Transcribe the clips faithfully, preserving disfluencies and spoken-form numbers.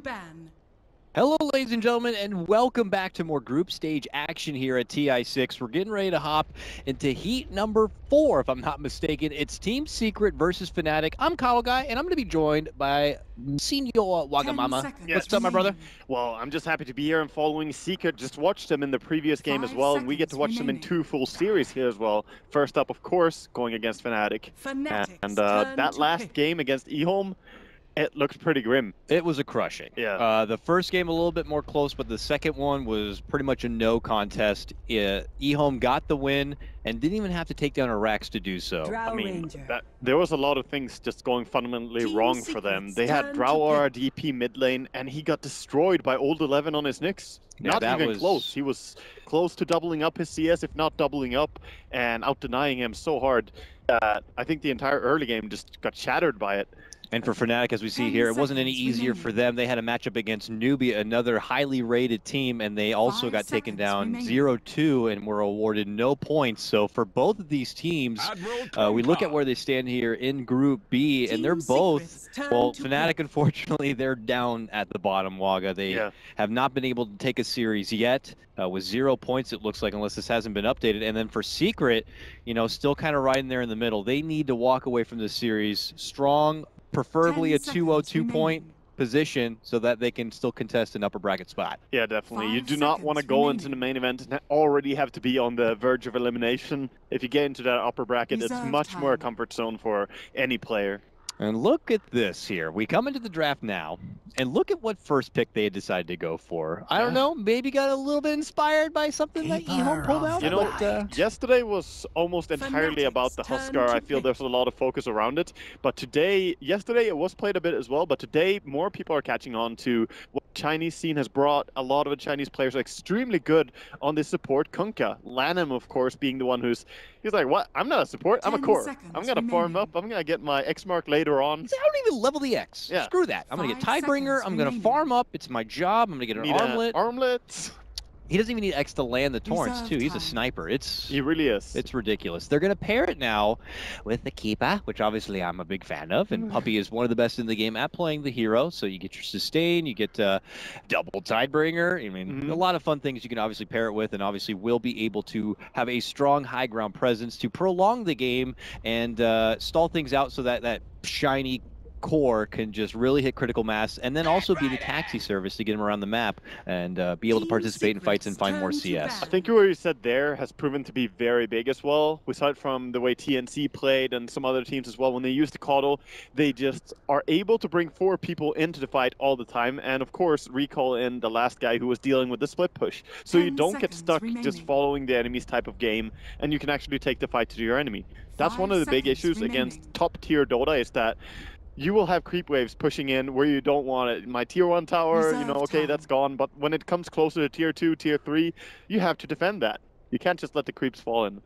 ban. Hello, ladies and gentlemen, and welcome back to more group stage action here at T I six. We're getting ready to hop into heat number four, if I'm not mistaken. It's Team Secret versus Fnatic. I'm Kyle Guy, and I'm going to be joined by Senor Wagamama. Yes. What's up, my brother? Well, I'm just happy to be here and following Secret. Just watched them in the previous game Five as well, and we get to watch remaining. them in two full series here as well. First up, of course, going against Fnatic. Fnatic's and uh, turn that to last pick. game against eHome, it looked pretty grim. It was a crushing. Yeah. Uh, the first game a little bit more close, but the second one was pretty much a no contest. Uh, eHome got the win and didn't even have to take down Arax to do so. Drow I mean, Ranger. that, there was a lot of things just going fundamentally Team wrong for them. Secret's They had turn Drow to R pick. D P mid lane, and he got destroyed by Old Eleven on his Nyx. Yeah, Not that even was- close. He was close to doubling up his C S, if not doubling up, and out denying him so hard that I think the entire early game just got shattered by it. And for Fnatic, as we see Ten here, it wasn't any seconds easier remaining. for them. They had a matchup against Nubia, another highly rated team, and they also Five got taken seconds down remaining. zero two and were awarded no points. So for both of these teams, uh, we look at where they stand here in Group B, and Team they're both, Secret's turn well, to Fnatic, pick. unfortunately, they're down at the bottom, Waga. They Yeah. have not been able to take a series yet uh, with zero points, it looks like, unless this hasn't been updated. And then for Secret, you know, still kind of right in there in the middle. They need to walk away from this series strong, preferably a Ten two oh seconds two point remaining. position so that they can still contest an upper bracket spot. Yeah, definitely. You Five do not want to seconds go into the remaining. main event and already have to be on the verge of elimination. If you get into that upper bracket, it's Reserve much more a time. comfort zone for any player. And look at this here. We come into the draft now, and look at what first pick they had decided to go for. I don't Yeah. know, maybe got a little bit inspired by something that Keeper eHome pulled of out. You know, but, uh, yesterday was almost entirely Fnatic's about the turn Huskar. to I feel pick. there's a lot of focus around it. But today, yesterday it was played a bit as well, but today more people are catching on to what the Chinese scene has brought. A lot of the Chinese players are extremely good on this support. Kunkka, Lanham, of course, being the one who's, he's like, what? I'm not a support, I'm a Ten core. seconds I'm going to farm remaining. up, I'm going to get my X mark later on. I don't even level the X. Yeah. Screw that. I'm going to get Five Tidebringer. seconds I'm going to remaining. farm up. It's my job. I'm going to get an Need a armlet. armlet. He doesn't even need X to land the torrents, Reserve too. He's a time. sniper. It's He really is. it's ridiculous. They're going to pair it now with the Keeper, which obviously I'm a big fan of. And Puppey is one of the best in the game at playing the hero. So you get your sustain, you get uh, double Tidebringer. I mean, Mhm. a lot of fun things you can obviously pair it with, and obviously will be able to have a strong high ground presence to prolong the game and uh, stall things out so that that shiny core can just really hit critical mass, and then also be the taxi service to get him around the map and uh, be able to Team participate in fights and Secret's find more turn to C S. bat. I think what you said there has proven to be very big as well. We saw it from the way T N C played and some other teams as well. When they use the Coddle, they just are able to bring four people into the fight all the time. And of course, recall in the last guy who was dealing with the split push. So you Ten don't get seconds stuck just remaining. following the enemy's type of game, and you can actually take the fight to your enemy. That's one of Five the big seconds issues remaining. against top tier Dota is that you will have creep waves pushing in where you don't want it. My tier one tower, you know, Reserve okay, time. that's gone. But when it comes closer to tier two, tier three, you have to defend that. You can't just let the creeps fall in.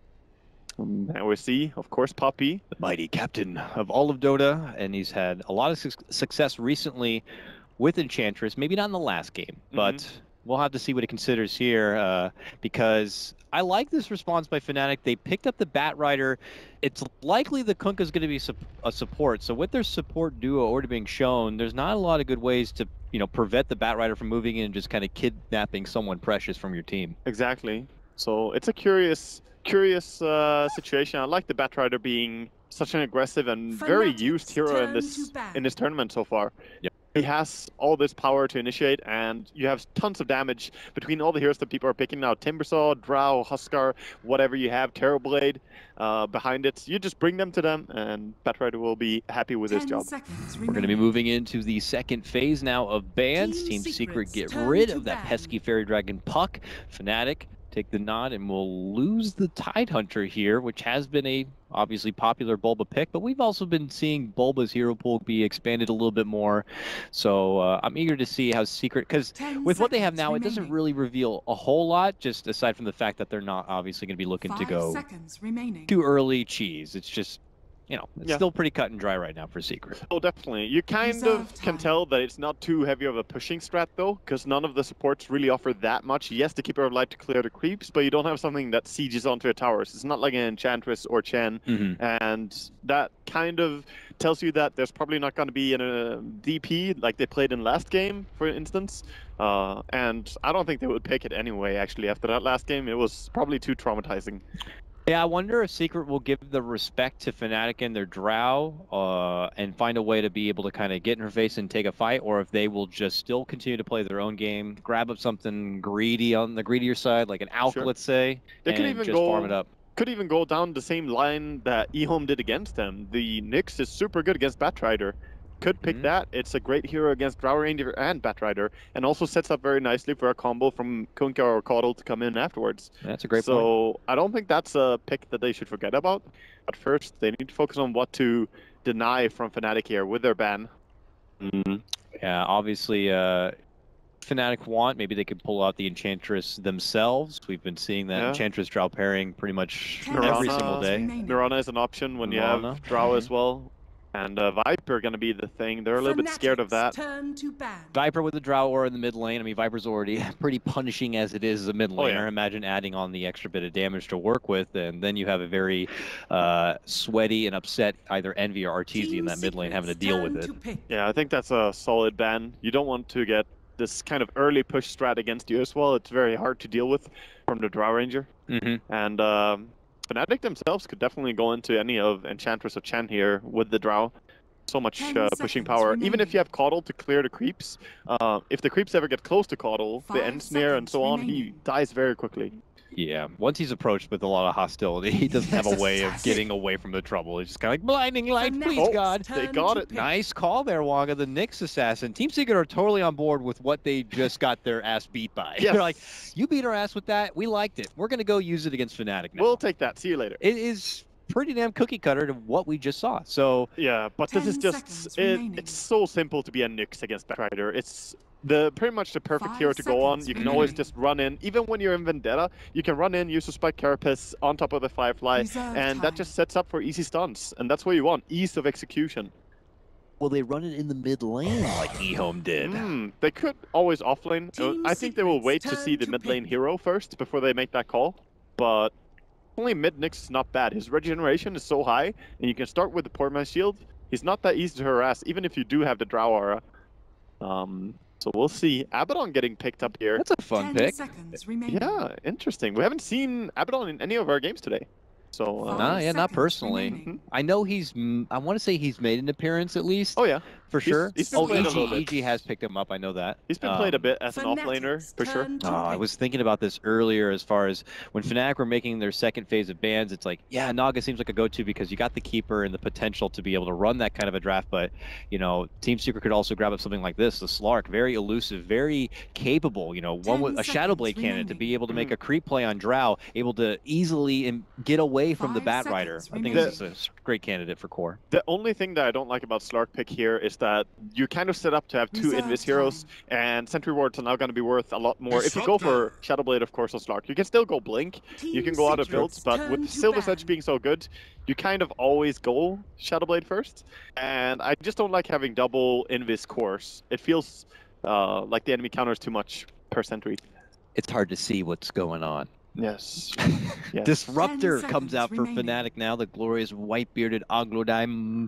Um, and we see, of course, Puppey. The mighty captain of all of Dota, and he's had a lot of su success recently with Enchantress. Maybe not in the last game, but we'll have to see what he considers here, uh, because I like this response by Fnatic. They picked up the Batrider. It's likely the Kunkka is going to be sup a support, so with their support duo already being shown, there's not a lot of good ways to, you know, prevent the Batrider from moving in and just kind of kidnapping someone precious from your team. Exactly. So it's a curious, curious uh, situation. I like the Batrider being such an aggressive and very Fnatic's used hero in turn this to ban. in this tournament so far. Yep. He has all this power to initiate, and you have tons of damage between all the heroes that people are picking now. Timbersaw, Drow, Huskar, whatever you have, Terrorblade uh, behind it. You just bring them to them, and Batrider will be happy with his Ten job. seconds We're going to be remaining. moving into the second phase now of bans. Team Team Secret Secret's get turn rid to of that ban. pesky Fairy Dragon Puck. Fnatic take the nod, and we'll lose the Tidehunter here, which has been a obviously popular Bulba pick, but we've also been seeing Bulba's hero pool be expanded a little bit more. So uh, I'm eager to see how Secret, because Ten with what they have seconds now, it doesn't remaining. really reveal a whole lot, just aside from the fact that they're not obviously going to be looking to Five go seconds remaining. too early cheese. It's just, you know, it's Yeah. still pretty cut and dry right now for Secret. Oh, definitely. You kind Reserve of can time. tell that it's not too heavy of a pushing strat, though, because none of the supports really offer that much. Yes, the Keeper of Light to clear the creeps, but you don't have something that sieges onto a tower. So it's not like an Enchantress or Chen, Mm-hmm. and that kind of tells you that there's probably not going to be in a D P like they played in last game, for instance. Uh, and I don't think they would pick it anyway, actually, after that last game. It was probably too traumatizing. Yeah, I wonder if Secret will give the respect to Fnatic and their drow uh, and find a way to be able to kind of get in her face and take a fight, or if they will just still continue to play their own game, grab up something greedy on the greedier side, like an Alpha, Sure. let's say, They and could even just go, farm it up. Could even go down the same line that eHome did against them. The Nyx is super good against Batrider. Could pick Mhm. that. It's a great hero against Drow Ranger and Batrider, and also sets up very nicely for a combo from Kunkka or Caudle to come in afterwards. That's a great so point. I don't think that's a pick that they should forget about. But first, they need to focus on what to deny from Fnatic here with their ban. Mm. Yeah, obviously, uh, Fnatic want, maybe they could pull out the Enchantress themselves. We've been seeing that Yeah. Enchantress Drow pairing pretty much Ten every Mirana- single day. remaining. Mirana is an option when you Mirana, have Drow as mhm. well. And uh, Viper going to be the thing. They're a little bit scared of that. Turn to ban. Viper with the Drow Aura in the mid lane. I mean, Viper's already pretty punishing as it is as a mid laner. Oh, yeah. Imagine adding on the extra bit of damage to work with, and then you have a very uh, sweaty and upset either Envy or Arteezy in that mid lane having to deal with it. Yeah, I think that's a solid ban. You don't want to get this kind of early push strat against you as well. It's very hard to deal with from the Drow Ranger. Mm-hmm. And um, Fnatic themselves could definitely go into any of Enchantress or Chen here with the Drow. So much Ten uh, pushing seconds power. Even if remaining. you have Caudle to clear the creeps, uh, if the creeps ever get close to Caudle, the Five end snare and so seconds on, he remaining. dies very quickly. Yeah, once he's approached with a lot of hostility, he doesn't have a way of getting away from the trouble. He's just kind of like, blinding light, Fnatic please, Oh, God. they got it. Nice call there, Wonga, the Nyx assassin. Team Secret are totally on board with what they just got their ass beat by. Yes. They're like, you beat our ass with that, we liked it. We're going to go use it against Fnatic now. We'll take that. See you later. It is pretty damn cookie cutter to what we just saw. So Yeah, but this is Ten just seconds it, remaining. it's so simple to be a Nyx against Batrider. It's the pretty much the perfect Five hero to go on. seconds You can remaining. always just run in, even when you're in Vendetta, you can run in, use a Spike Carapace on top of the Firefly, Reserve and that time. just sets up for easy stunts, and that's what you want, ease of execution. will they run it in the mid lane like eHome did? Mm, they could always offlane. Uh, Team I think they will Secret's wait to turn see the to mid lane pick. hero first before they make that call, but only mid Nyx is not bad. His regeneration is so high, and you can start with the Portman Shield. He's not that easy to harass, even if you do have the Drow Aura. Um, so we'll see. Abaddon getting picked up here. That's a fun Ten pick. seconds remaining. Yeah, interesting. We haven't seen Abaddon in any of our games today. So, uh, Five Nah, yeah, not seconds personally. remaining. I know he's, mm, I want to say he's made an appearance at least. oh yeah, For He's- sure. he's been oh, played a E G, little bit. E G has picked him up. I know that. he's been played a Um, bit as an offlaner Fnatic's for sure. turn to Oh, I pick. was thinking about this earlier as far as when Fnatic were making their second phase of bans. It's like, yeah, Naga seems like a go-to because you got the keeper and the potential to be able to run that kind of a draft. But, you know, Team Secret could also grab up something like this, the Slark, very elusive, very capable. You know, one Ten with a Shadow Blade seconds cannon to be remaining. able to make Mhm. a creep play on Drow, able to easily im- get away from the Five Bat Rider. seconds I think remaining. this is a s- great candidate for core. The only thing that I don't like about Slark pick here is that you kind of set up to have two Reserve Invis heroes, time. and Sentry Wards are now going to be worth a lot more. If you go for Shadow Blade, of course, on Slark, you can still go Blink, you Team can go out of Secret's builds, but turn with to Silver's Edge ban. being so good, you kind of always go Shadow Blade first, and I just don't like having double Invis cores. It feels uh, like the enemy counters too much per Sentry. It's hard to see what's going on. Yes. yes. Disruptor Ten comes out for seconds Fnatic now, the glorious white-bearded Aglodime.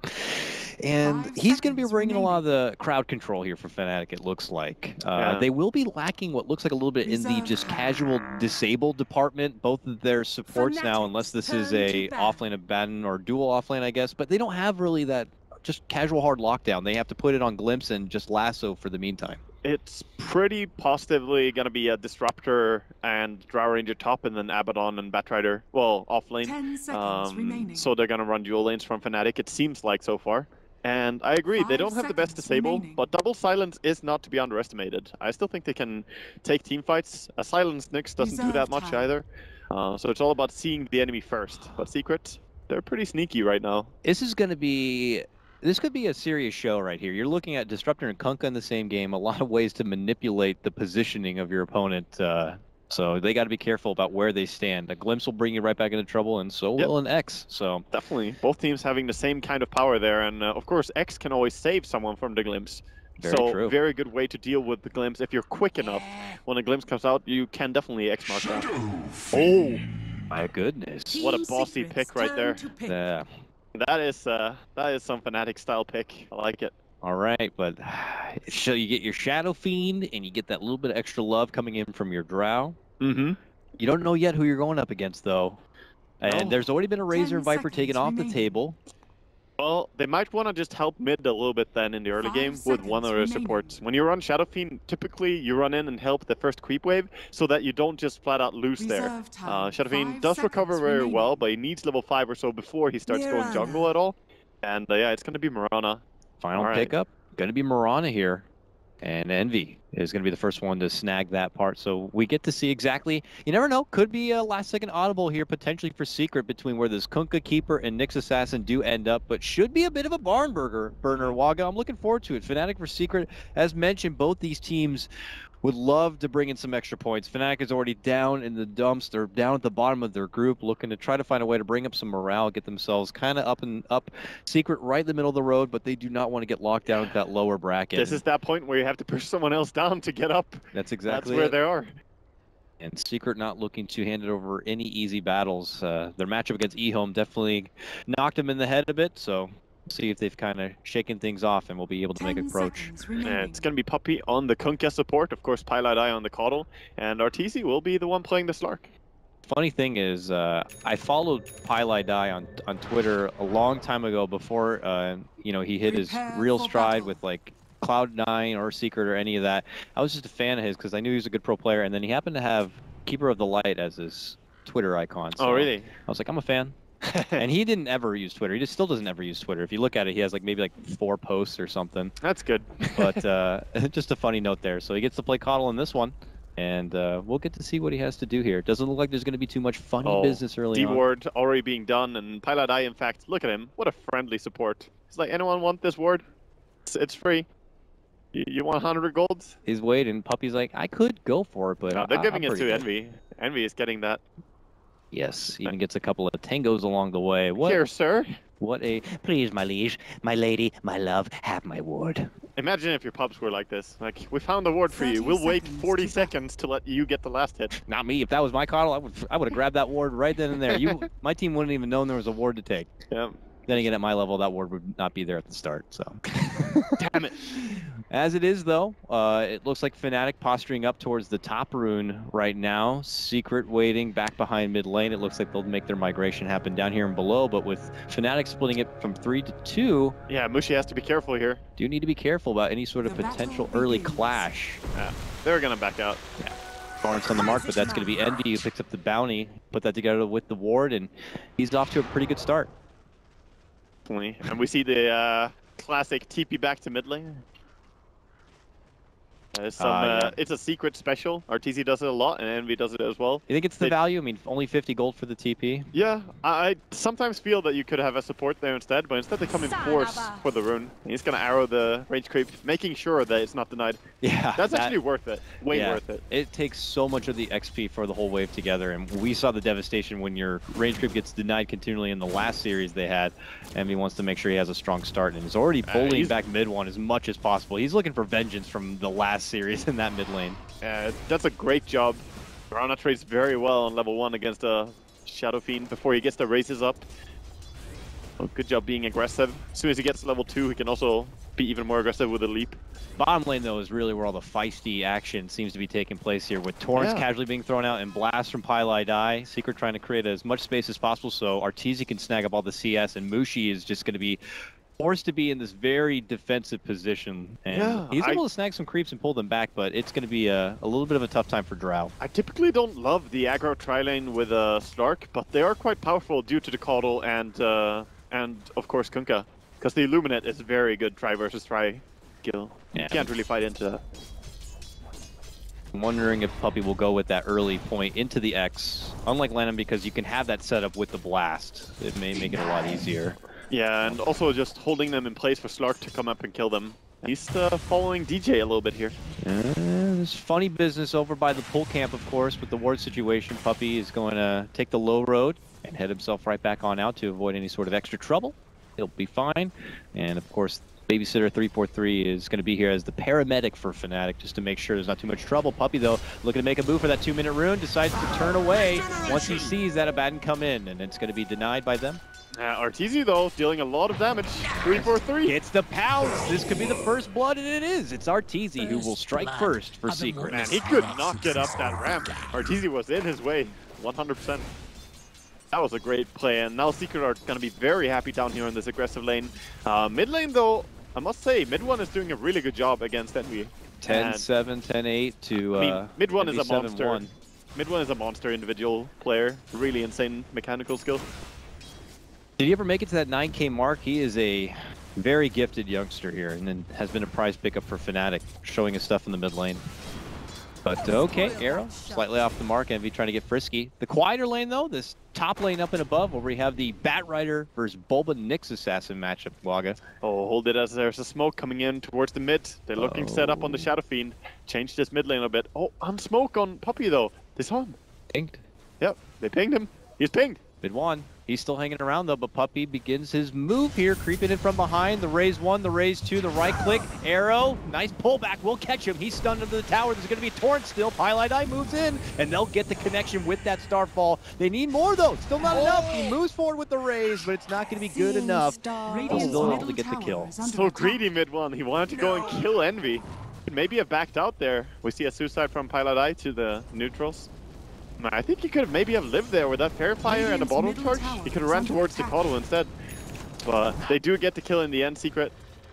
And Five he's going to be seconds bringing a lot of the crowd control here for Fnatic, it looks like. Uh, Yeah. They will be lacking what looks like a little bit in the Reserve just time. casual disabled department, both of their supports now, unless this Fnatic's is turn a to ban. offlane Abaddon or dual offlane, I guess. But they don't have really that just casual hard lockdown. They have to put it on Glimpse and just lasso for the meantime. It's pretty positively going to be a Disruptor and Drow Ranger top, and then Abaddon and Batrider, well, off lane. Ten seconds Um, remaining. so they're going to run dual lanes from Fnatic, it seems like so far. And I agree, they Five don't have the best seconds disable, remaining. but double silence is not to be underestimated. I still think they can take team fights. A silenced Nyx doesn't do Reserve that much time. either. Uh, so it's all about seeing the enemy first. But Secret, they're pretty sneaky right now. This is going to be this could be a serious show right here. You're looking at Disruptor and Kunkka in the same game, a lot of ways to manipulate the positioning of your opponent. Uh, so they got to be careful about where they stand. A Glimpse will bring you right back into trouble, and so Yep. will an X. So Definitely. Both teams having the same kind of power there. And uh, of course, X can always save someone from the Glimpse. Very so true. very good way to deal with the Glimpse. If you're quick enough, when a Glimpse comes out, you can definitely X-mark that. Oh, my goodness. Team what a bossy Secret's pick right turn there. to pick. Yeah. That is uh, that is some Fnatic style pick. I like it. All right, but so you get your Shadow Fiend, and you get that little bit of extra love coming in from your Drow. Mm-hmm. You don't know yet who you're going up against, though. And No. there's already been a Razor Viper taken off the table. Well, they might want to just help mid a little bit then in the early Five game with one of their remaining. supports. When you run Shadow Fiend, typically you run in and help the first creep wave so that you don't just flat out lose there. Reserve time. Uh, Shadow Fiend Five does recover seconds very remaining. well, but he needs level five or so before he starts going Mirana. jungle at all. And uh, yeah, it's going to be Mirana. Final All right. pickup, going to be Mirana here. And Envy is going to be the first one to snag that part. So we get to see exactly, you never know, could be a last second audible here potentially for Secret between where this Kunkka Keeper and Nyx Assassin do end up, but should be a bit of a barn burger burner, Waga. I'm looking forward to it. Fnatic for Secret, as mentioned, both these teams would love to bring in some extra points. Fnatic is already down in the dumps. They're down at the bottom of their group, looking to try to find a way to bring up some morale, get themselves kind of up and up. Secret right in the middle of the road, but they do not want to get locked down at that lower bracket. This is that point where you have to push someone else down to get up. That's exactly That's where it. they are. And Secret not looking to hand it over any easy battles. Uh, their matchup against eHome definitely knocked them in the head a bit, so see if they've kind of shaken things off and we'll be able to make Ten approach. seconds Yeah, remaining. it's going to be Puppey on the Kunkka support, of course, Pilot Eye on the Coddle, and Arteezy will be the one playing the Slark. Funny thing is, uh, I followed Pylai Die on on Twitter a long time ago before uh, you know he hit his Prepare real for stride battle. with like Cloud nine or Secret or any of that. I was just a fan of his because I knew he was a good pro player, and then he happened to have Keeper of the Light as his Twitter icon. So Oh, really? I was like, I'm a fan. And he didn't ever use Twitter. He just still doesn't ever use Twitter. If you look at it, he has like maybe like four posts or something. That's good. But uh, just a funny note there. So he gets to play Coddle in this one, and uh, we'll get to see what he has to do here. Doesn't look like there's going to be too much funny Oh, business early on. D-ward already being done, and Pilot Eye, in fact, look at him. What a friendly support. It's like, anyone want this ward? It's, it's free. You, you want one hundred golds? He's waiting. Puppy's like, I could go for it, but No, I, they're I- giving I'm it pretty to good. Envy. Envy is getting that. Yes, even gets a couple of tangos along the way. What? Here, sir. What a please, my liege, my lady, my love, have my ward. Imagine if your pups were like this. Like, we found the ward for you. thirty We'll wait seconds forty to go. seconds to let you get the last hit. Not me. If that was my Coddle, I would I would have grabbed that ward right then and there. You, my team wouldn't even known there was a ward to take. Yeah. Then again, at my level, that ward would not be there at the start. So, Damn it. As it is, though, uh, it looks like Fnatic posturing up towards the top rune right now. Secret waiting back behind mid lane. It looks like they'll make their migration happen down here and below. But with Fnatic splitting it from three to two, Yeah, Mushi has to be careful here. do need to be careful about any sort of The battle potential early begins. clash. Yeah, they're gonna back out. Lawrence on the mark, but that's going to be Envy who picks up the bounty, put that together with the ward, and he's off to a pretty good start. Definitely. And we see the uh, classic T P back to mid lane. There's some, Ah, uh, yeah. It's a secret special. Arteezy does it a lot, and Envy does it as well. You think it's the They- value? I mean, only fifty gold for the T P. Yeah, I, I sometimes feel that you could have a support there instead, but instead they come in force for the rune. He's gonna arrow the range creep, making sure that it's not denied. Yeah, That's that- actually worth it. Way yeah, worth it. It takes so much of the X P for the whole wave together, and we saw the devastation when your range creep gets denied continually in the last series they had. Envy wants to make sure he has a strong start, and is already Uh, bullying he's- back mid one as much as possible. He's looking for vengeance from the last series in that mid lane. Uh, that's a great job. Rana trades very well on level one against a Shadow Fiend before he gets the races up. Oh, good job being aggressive. As soon as he gets to level two, he can also be even more aggressive with a leap. Bottom lane, though, is really where all the feisty action seems to be taking place here, with Torrents Yeah. casually being thrown out and Blast from Pylai Die. Secret trying to create as much space as possible so Arteezy can snag up all the C S, and Mushi is just going to be forced to be in this very defensive position. And Yeah, he's I- able to snag some creeps and pull them back, but it's going to be a, a little bit of a tough time for Drow. I typically don't love the aggro tri-lane with a uh, Slark, but they are quite powerful due to the Coddle and, uh, and of course, Kunkka. Because the Illuminate is very good try versus try skill. Yeah. You can't really fight into that. I'm wondering if Puppy will go with that early point into the X, unlike Lennon, because you can have that setup with the Blast. It may make it a lot easier. Yeah, and also just holding them in place for Slark to come up and kill them. He's uh, following D J a little bit here. Uh, there's funny business over by the pull camp, of course, with the ward situation. Puppy is going to take the low road and head himself right back on out to avoid any sort of extra trouble. He'll be fine. And, of course, Babysitter three four three is going to be here as the paramedic for Fnatic, just to make sure there's not too much trouble. Puppy, though, looking to make a move for that two-minute rune, decides to turn away once he sees that Abaddon come in, and it's going to be denied by them. Uh, Arteezy, though, dealing a lot of damage. three four three. It's the pounce. This could be the first blood, and it is. It's Arteezy who will strike first for Secret. Man, he could not get up that ramp. Arteezy was in his way, one hundred percent. That was a great play, and now Secret are going to be very happy down here in this aggressive lane. Uh, mid lane, though, I must say, mid one is doing a really good job against Envy. ten seven, ten eight to uh, I mean, mid one is a seven monster. one. Mid one is a monster individual player. Really insane mechanical skill. Did he ever make it to that nine K mark? He is a very gifted youngster here, and then has been a prize pickup for Fnatic, showing his stuff in the mid lane. But okay, Arrow, slightly off the mark. Envy trying to get frisky. The quieter lane, though, this top lane up and above, where we have the Batrider versus Bulba Nyx Assassin matchup, Waga. Oh, hold it as there's a smoke coming in towards the mid. They're looking oh. set up on the Shadow Fiend. Change this mid lane a bit. Oh, on smoke on Puppey, though. They saw him. Pinged. Yep, they pinged him. He's pinged. Mid one. He's still hanging around, though, but Puppey begins his move here, creeping in from behind. The raise one, the raise two, the right click. Arrow, nice pullback. We'll catch him. He's stunned under the tower. There's going to be a torrent still. Pieliedie moves in, and they'll get the connection with that Starfall. They need more, though. Still not oh. enough. He moves forward with the raise, but it's not going to be good enough. He'll still able to get the kill. So greedy mid one. He wanted to go and kill Envy. Could maybe have backed out there. We see a suicide from Pieliedie to the neutrals. I think he could have maybe have lived there with that Fair Fire and a bottle charge. He could have ran towards the Coddle instead. But they do get the kill in the end, Secret.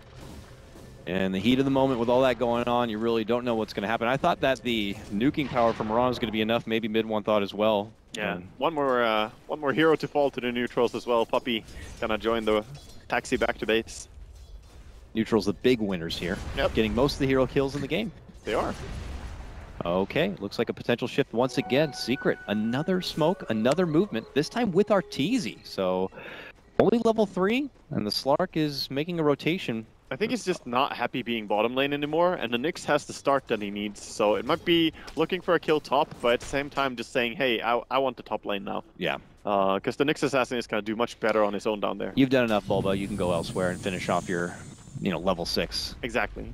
And the heat of the moment with all that going on, you really don't know what's going to happen. I thought that the nuking power from Mirana was going to be enough. Maybe mid one thought as well. Yeah, um, one more uh, one more hero to fall to the neutrals as well. Puppey gonna join the taxi back to base. Neutrals the big winners here. Yep. Getting most of the hero kills in the game. They are. Okay, looks like a potential shift once again. Secret, another smoke, another movement, this time with Arteezy. So, only level three, and the Slark is making a rotation. I think he's just not happy being bottom lane anymore, and the Nyx has the start that he needs. So it might be looking for a kill top, but at the same time just saying, hey, I, I want the top lane now. Yeah. Because uh, the Nyx Assassin is going to do much better on his own down there. You've done enough, Bulba. You can go elsewhere and finish off your, you know, level six. Exactly.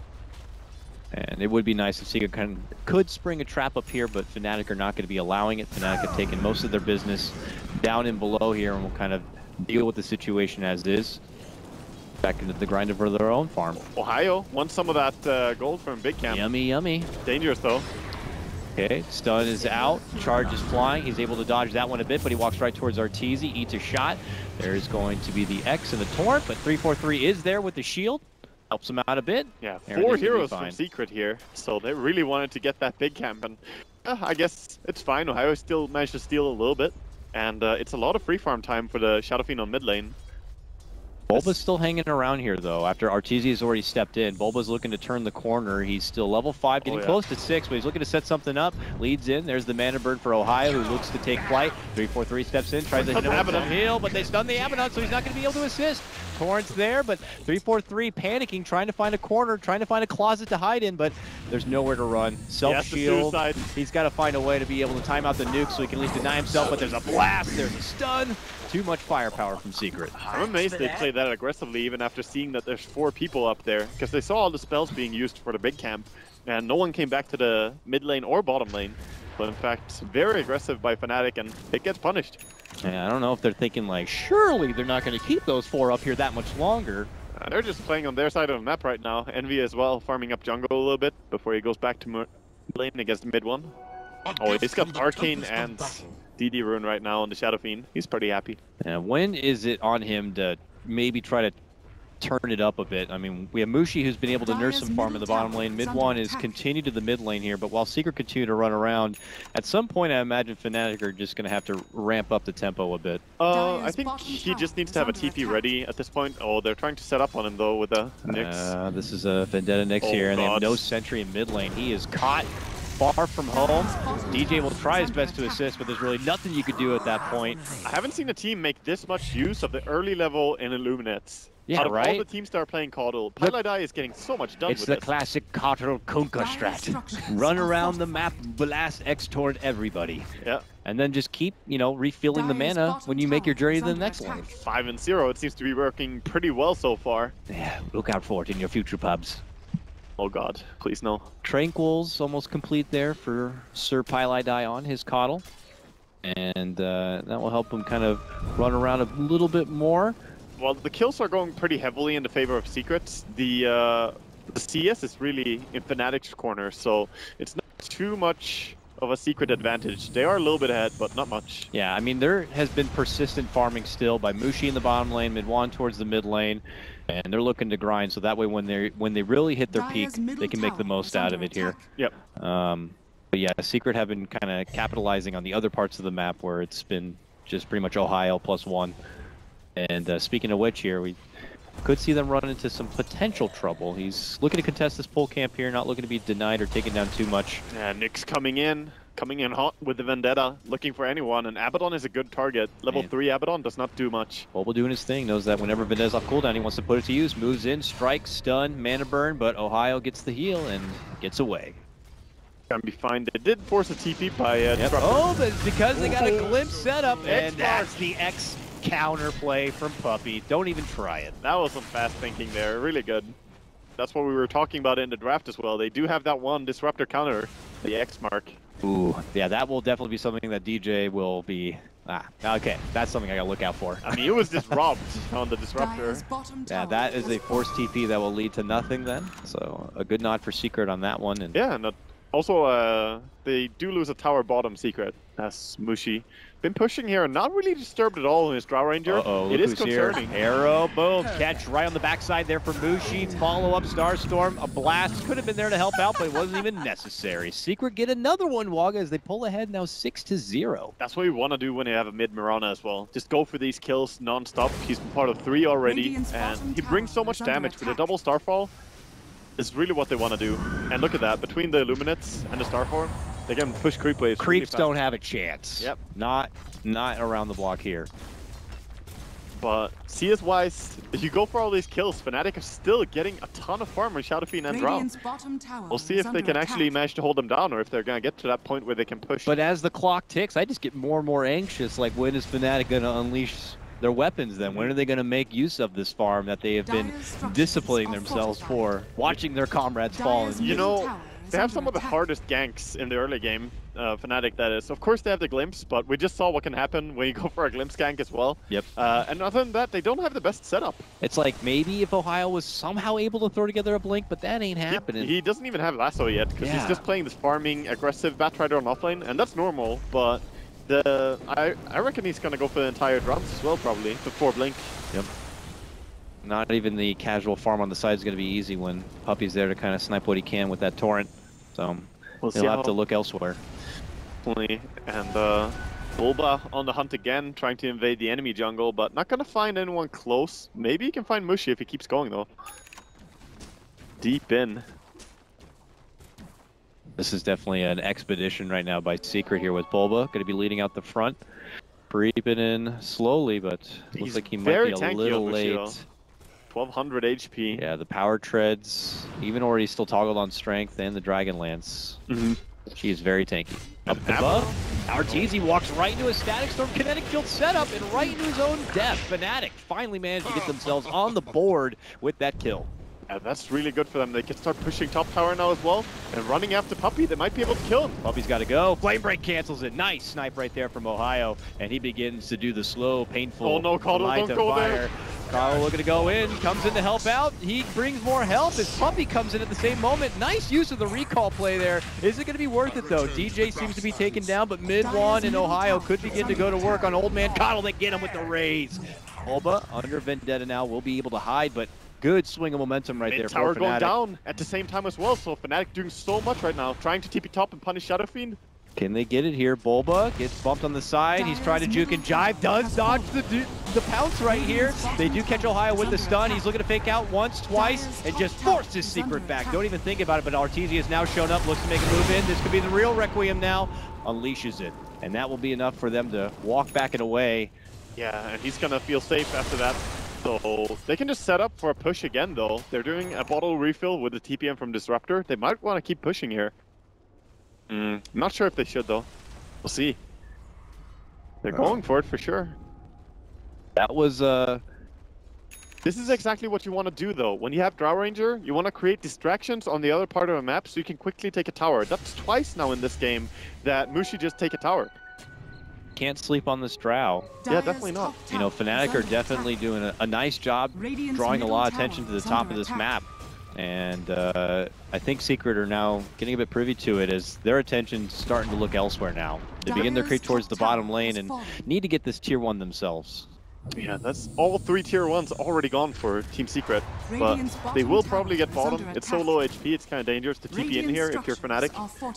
And it would be nice if Secret kind of could spring a trap up here, but Fnatic are not going to be allowing it. Fnatic have taken most of their business down and below here, and will kind of deal with the situation as is. Back into the grind for their own farm. Ohio wants some of that uh, gold from Big Camp. Yummy, yummy. Dangerous, though. Okay, stun is out. Charge is flying. He's able to dodge that one a bit, but he walks right towards Arteezy, eats a shot. There's going to be the X and the Torrent, but three four three is there with the shield. Helps him out a bit. Yeah, four heroes from Secret here, so they really wanted to get that Big Camp, and uh, I guess it's fine. Ohio still managed to steal a little bit, and uh, it's a lot of free farm time for the Shadow Fiend on mid lane. Bulba's still hanging around here, though, after Arteezy has already stepped in. Bulba's looking to turn the corner. He's still level five, getting oh, yeah. close to six, but he's looking to set something up. Leads in. There's the Mana Bird for Ohio, who looks to take flight. three four three steps in, tries to hit him with some heal, but they stun the Abaddon, so he's not going to be able to assist. Torrent's there, but three four three panicking, trying to find a corner, trying to find a closet to hide in, but there's nowhere to run. Self-shield. He's got to find a way to be able to time out the nuke so he can at least deny himself, but there's a blast, there's a stun. Too much firepower from Secret. I'm amazed they played that aggressively even after seeing that there's four people up there, because they saw all the spells being used for the Big Camp, and no one came back to the mid lane or bottom lane. But in fact, very aggressive by Fnatic, and it gets punished. Yeah, I don't know if they're thinking like, surely they're not going to keep those four up here that much longer. Uh, they're just playing on their side of the map right now. Envy as well, farming up jungle a little bit before he goes back to mid lane against mid one. Oh, he's got Arcane and D D Rune right now on the Shadow Fiend. He's pretty happy. And when is it on him to maybe try to turn it up a bit? I mean, we have Mushi, who's been able to nurse some farm in the bottom lane. Mid one is continued to the mid lane here, but while Secret continue to run around, at some point I imagine Fnatic are just going to have to ramp up the tempo a bit. Uh, I think he just needs to have a T P ready at this point. Oh, they're trying to set up on him though with the Nyx. Uh, this is a Vendetta Nyx oh, here, and God. they have no sentry in mid lane. He is caught far from home. D J will try his best to assist, but there's really nothing you could do at that point. I haven't seen a team make this much use of the early level in Illuminates. Yeah, Out of right? all the teams that are playing Coddle, Pieliedie is getting so much done it's with the this. classic Coddle Kunkka strat. Run around the map, blast X toward everybody. Yeah. And then just keep, you know, refilling the mana when you make your journey to the next lane. Five and zero, it seems to be working pretty well so far. Yeah, look out for it in your future pubs. Oh God, please no. Tranquil's almost complete there for Sir Pieliedie on his Coddle. and uh, that will help him kind of run around a little bit more. Well, the kills are going pretty heavily in the favor of Secrets. The uh, the C S is really in Fnatic's corner, so it's not too much of a Secret advantage. They are a little bit ahead, but not much. Yeah, I mean, there has been persistent farming still by Mushi in the bottom lane, Midwan towards the mid lane, and they're looking to grind, so that way when they when they really hit their peak, they can make the most out of it here. Yep. Um, but yeah, Secret have been kind of capitalizing on the other parts of the map where it's been just pretty much Ohio plus one. And uh, speaking of which here, we could see them run into some potential trouble. He's looking to contest this pole camp here, not looking to be denied or taken down too much. Yeah, Nyx coming in, coming in hot with the Vendetta, looking for anyone, and Abaddon is a good target. Level Man. three Abaddon does not do much. Bulba doing his thing, knows that whenever Vendetta's off cooldown, he wants to put it to use. Moves in, strikes, stun, mana burn, but Ohio gets the heal and gets away. Gonna be fine. They did force a T P by uh, Yep. Disruptor. Oh, but because they got a glimpse setup, and X-Mark. that's the X counter play from Puppey. Don't even try it. That was some fast thinking there. Really good. That's what we were talking about in the draft as well. They do have that one Disruptor counter, the X mark. Ooh, yeah, that will definitely be something that D J will be... Ah, okay, that's something I gotta look out for. I mean, it was just robbed on the Disruptor. Yeah, that is a forced T P that will lead to nothing then. So a good nod for Secret on that one. And Yeah, and also uh, they do lose a tower bottom Secret as Mushi. Been pushing here, not really disturbed at all in his Drow Ranger. Uh-oh, it look is who's here. concerning. Arrow, boom, catch right on the backside there for Mushi. Follow up Starstorm, a blast. Could have been there to help out, but it wasn't even necessary. Secret get another one, Waga, as they pull ahead now six to zero. That's what you want to do when you have a mid Mirana as well. Just go for these kills non-stop. He's been part of three already, and he brings so much damage with a double Starfall. Is really what they want to do. And look at that, between the Illuminates and the Starform, they can push creep waves. Creeps really don't have a chance. Yep. Not, not around the block here. But C S-wise, if you go for all these kills, Fnatic are still getting a ton of farm on Shadow Fiend and Drow. We'll see if they can actually manage to hold them down, or if they're going to get to that point where they can push. But as the clock ticks, I just get more and more anxious. Like, when is Fnatic going to unleash their weapons then? When are they going to make use of this farm that they have been disciplining themselves for, watching their comrades fall? And you know, they have some of the hardest ganks in the early game, uh, Fnatic that is. Of course they have the Glimpse, but we just saw what can happen when you go for a Glimpse gank as well. Yep. Uh, and other than that, they don't have the best setup. It's like maybe if Ohio was somehow able to throw together a Blink, but that ain't happening. He, he doesn't even have Lasso yet, because Yeah. he's just playing this farming, aggressive Batrider on offlane, and that's normal, but the I, I reckon he's going to go for the entire drums as well, probably, before Blink. Yep. Not even the casual farm on the side is going to be easy when Puppey's there to kind of snipe what he can with that Torrent. So We'll he'll see have how- to look elsewhere. Definitely. And uh, Bulba on the hunt again, trying to invade the enemy jungle, but not going to find anyone close. Maybe he can find Mushi if he keeps going, though. Deep in. This is definitely an expedition right now by Secret here with Bulba. Going to be leading out the front. Creeping in slowly, but He's looks like he might very be a tanky, little Mushi, late. twelve hundred H P. Yeah, the power treads, even already still toggled on strength, and the Dragon Lance. Mm-hmm. She is very tanky. Up And above, Arteezy walks right into a Static Storm Kinetic Field setup and right into his own death. Fnatic finally managed to get themselves on the board with that kill. Yeah, that's really good for them. They can start pushing top tower now as well, and running after Puppey, they might be able to kill him. Puppey's got to go. Flame Break cancels it. Nice snipe right there from Ohio, and he begins to do the slow, painful Oh no, Caldwell, line don't to go fire. there. Carl looking to go in, comes in to help out. He brings more help as Puppey comes in at the same moment. Nice use of the recall play there. Is it going to be worth it though? D J seems to be taken down, but Midwan and Ohio could begin to go to work on Old Man Coddle. They get him with the raise. Bulba under Vendetta now will be able to hide, but good swing of momentum right Mid there tower for going Fnatic. down at the same time as well, so Fnatic doing so much right now, trying to T P top and punish Shadow Fiend. Can they get it here? Bulba gets bumped on the side. He's trying to juke and jive. Does dodge the the pounce right here. They do catch Ohio with the stun. He's looking to fake out once, twice, and just forces Secret back. Don't even think about it, but Arteezy has now shown up, looks to make a move in. This could be the real Requiem now. Unleashes it. And that will be enough for them to walk back and away. Yeah, and he's gonna feel safe after that. So they can just set up for a push again, though. They're doing a bottle refill with the T P M from Disruptor. They might want to keep pushing here. Mm, not sure if they should, though. We'll see. They're going for it for sure. That was, uh... This is exactly what you want to do, though. When you have Drow Ranger, you want to create distractions on the other part of the map so you can quickly take a tower. That's twice now in this game that Mushi just take a tower. can't sleep on this Drow. Yeah, definitely not. You know, Fnatic are definitely doing a, a nice job drawing a lot of attention to the top of this map. And uh, I think Secret are now getting a bit privy to it as their attention's starting to look elsewhere now. They begin their creep towards the bottom lane and need to get this tier one themselves. Yeah, that's all three tier ones already gone for Team Secret, but they will probably get bottom. It's so low H P, it's kind of dangerous to T P in here if you're Fnatic.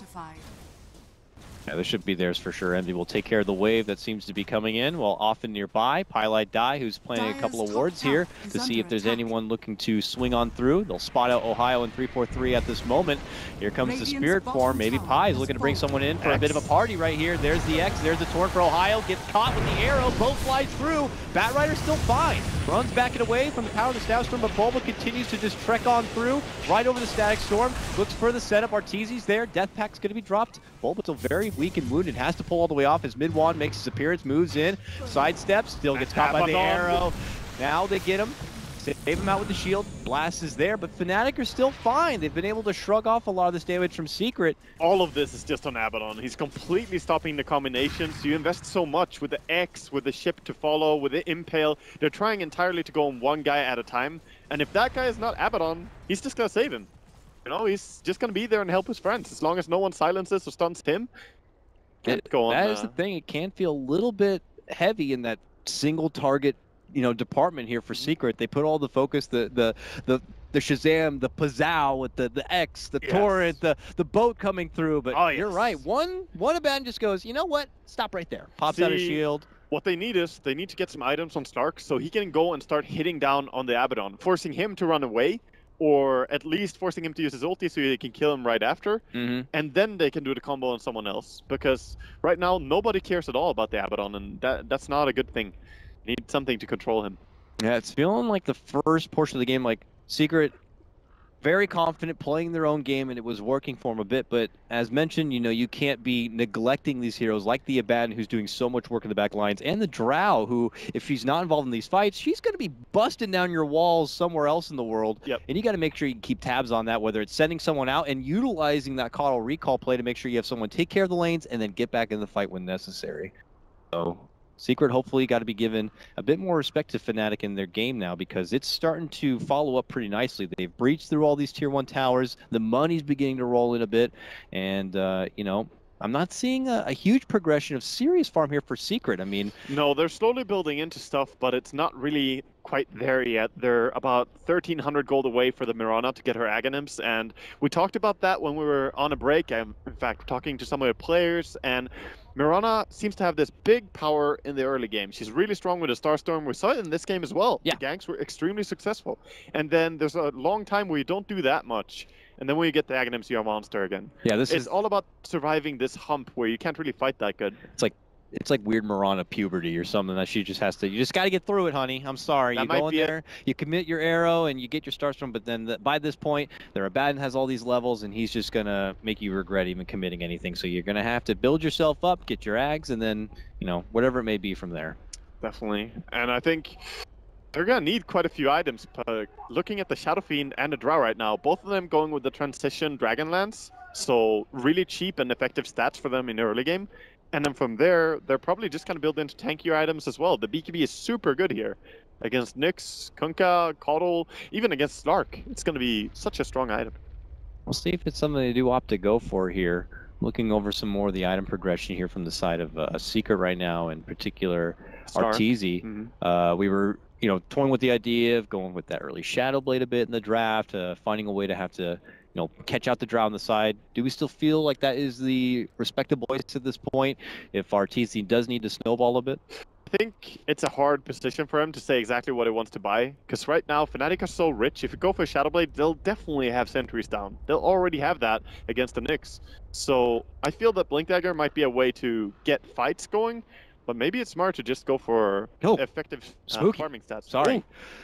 Yeah, this should be theirs for sure. Envy will take care of the wave that seems to be coming in, while often nearby, Pylite Die, who's planting a couple of wards here to see if there's anyone looking to swing on through. They'll spot out Ohio in three four three at this moment. Here comes the Spirit form. Maybe Pi is looking to bring someone in for a bit of a party right here. There's the X, there's the Torrent for Ohio. Gets caught with the arrow, both flies through. Batrider's still fine. Runs back and away from the power of the Static Storm, but Bulba continues to just trek on through, right over the Static Storm. Looks for the setup. Arteezy's there. Death Pack's going to be dropped. Bulba still very weak and wounded. Has to pull all the way off as mid wand makes his appearance, moves in, sidesteps, still gets caught by the arrow. Now they get him. Save him out with the shield. Blast is there, but Fnatic are still fine. They've been able to shrug off a lot of this damage from Secret. All of this is just on Abaddon. He's completely stopping the combinations. You invest so much with the X, with the ship to follow, with the Impale. They're trying entirely to go on one guy at a time. And if that guy is not Abaddon, he's just going to save him. You know, he's just going to be there and help his friends. As long as no one silences or stuns him, can't it, go on. That uh, is the thing. It can feel a little bit heavy in that single target, you know, department here for Secret. They put all the focus, the the the the Shazam, the Pazzow with the the X, the yes. Torrent, the the boat coming through. But oh, you're yes. right. One one Abaddon just goes, you know what? Stop right there. Pops See, out a shield. What they need is they need to get some items on Stark so he can go and start hitting down on the Abaddon, forcing him to run away, or at least forcing him to use his ulti so they can kill him right after, mm-hmm. and then they can do the combo on someone else. Because right now nobody cares at all about the Abaddon, and that that's not a good thing. Need something to control him. Yeah, it's feeling like the first portion of the game, like Secret, very confident, playing their own game, and it was working for them a bit. But as mentioned, you know, you can't be neglecting these heroes like the Abaddon, who's doing so much work in the back lines, and the Drow, who, if she's not involved in these fights, she's going to be busting down your walls somewhere else in the world. Yep. And you got to make sure you keep tabs on that, whether it's sending someone out and utilizing that Coddle recall play to make sure you have someone take care of the lanes and then get back in the fight when necessary. So Secret hopefully got to be given a bit more respect to Fnatic in their game now, because it's starting to follow up pretty nicely. They've breached through all these tier one towers. The money's beginning to roll in a bit. And, uh, you know, I'm not seeing a, a huge progression of serious farm here for Secret. I mean... No, they're slowly building into stuff, but it's not really quite there yet. They're about thirteen hundred gold away for the Mirana to get her Aghanims, and we talked about that when we were on a break. I'm, in fact, talking to some of the players, and Mirana seems to have this big power in the early game. She's really strong with the Starstorm. We saw it in this game as well. Yeah. The ganks were extremely successful. And then there's a long time where you don't do that much. And then when you get the Aghanims, you're a monster again. Yeah, this it's is... all about surviving this hump where you can't really fight that good. It's like it's like weird Mirana puberty or something that she just has to, you just got to get through it, honey. I'm sorry. That you might go in be there, it. you commit your arrow, and you get your Starstorm, but then the, by this point, their Abaddon has all these levels, and he's just going to make you regret even committing anything. So you're going to have to build yourself up, get your Ags, and then, you know, whatever it may be from there. Definitely. And I think they're going to need quite a few items. But looking at the Shadow Fiend and the Drow right now, both of them going with the Transition Dragonlance. So really cheap and effective stats for them in the early game. And then from there, they're probably just going to build into tankier items as well. The B K B is super good here. Against Nyx, Kunkka, Coddle, even against Slark. It's going to be such a strong item. We'll see if it's something they do opt to go for here. Looking over some more of the item progression here from the side of uh, Secret right now, in particular Arteezy. Mm-hmm. uh, we were, you know, toying with the idea of going with that early Shadow Blade a bit in the draft, uh, finding a way to have to, you know, catch out the Drow on the side. Do we still feel like that is the respectable choice at this point, if Arteezy does need to snowball a bit? I think it's a hard position for him to say exactly what he wants to buy, because right now Fnatic are so rich. If you go for Shadow Blade, they'll definitely have sentries down. They'll already have that against the Nyx. So I feel that Blink Dagger might be a way to get fights going, but maybe it's smart to just go for oh, effective uh, spooky. farming stats. Sorry.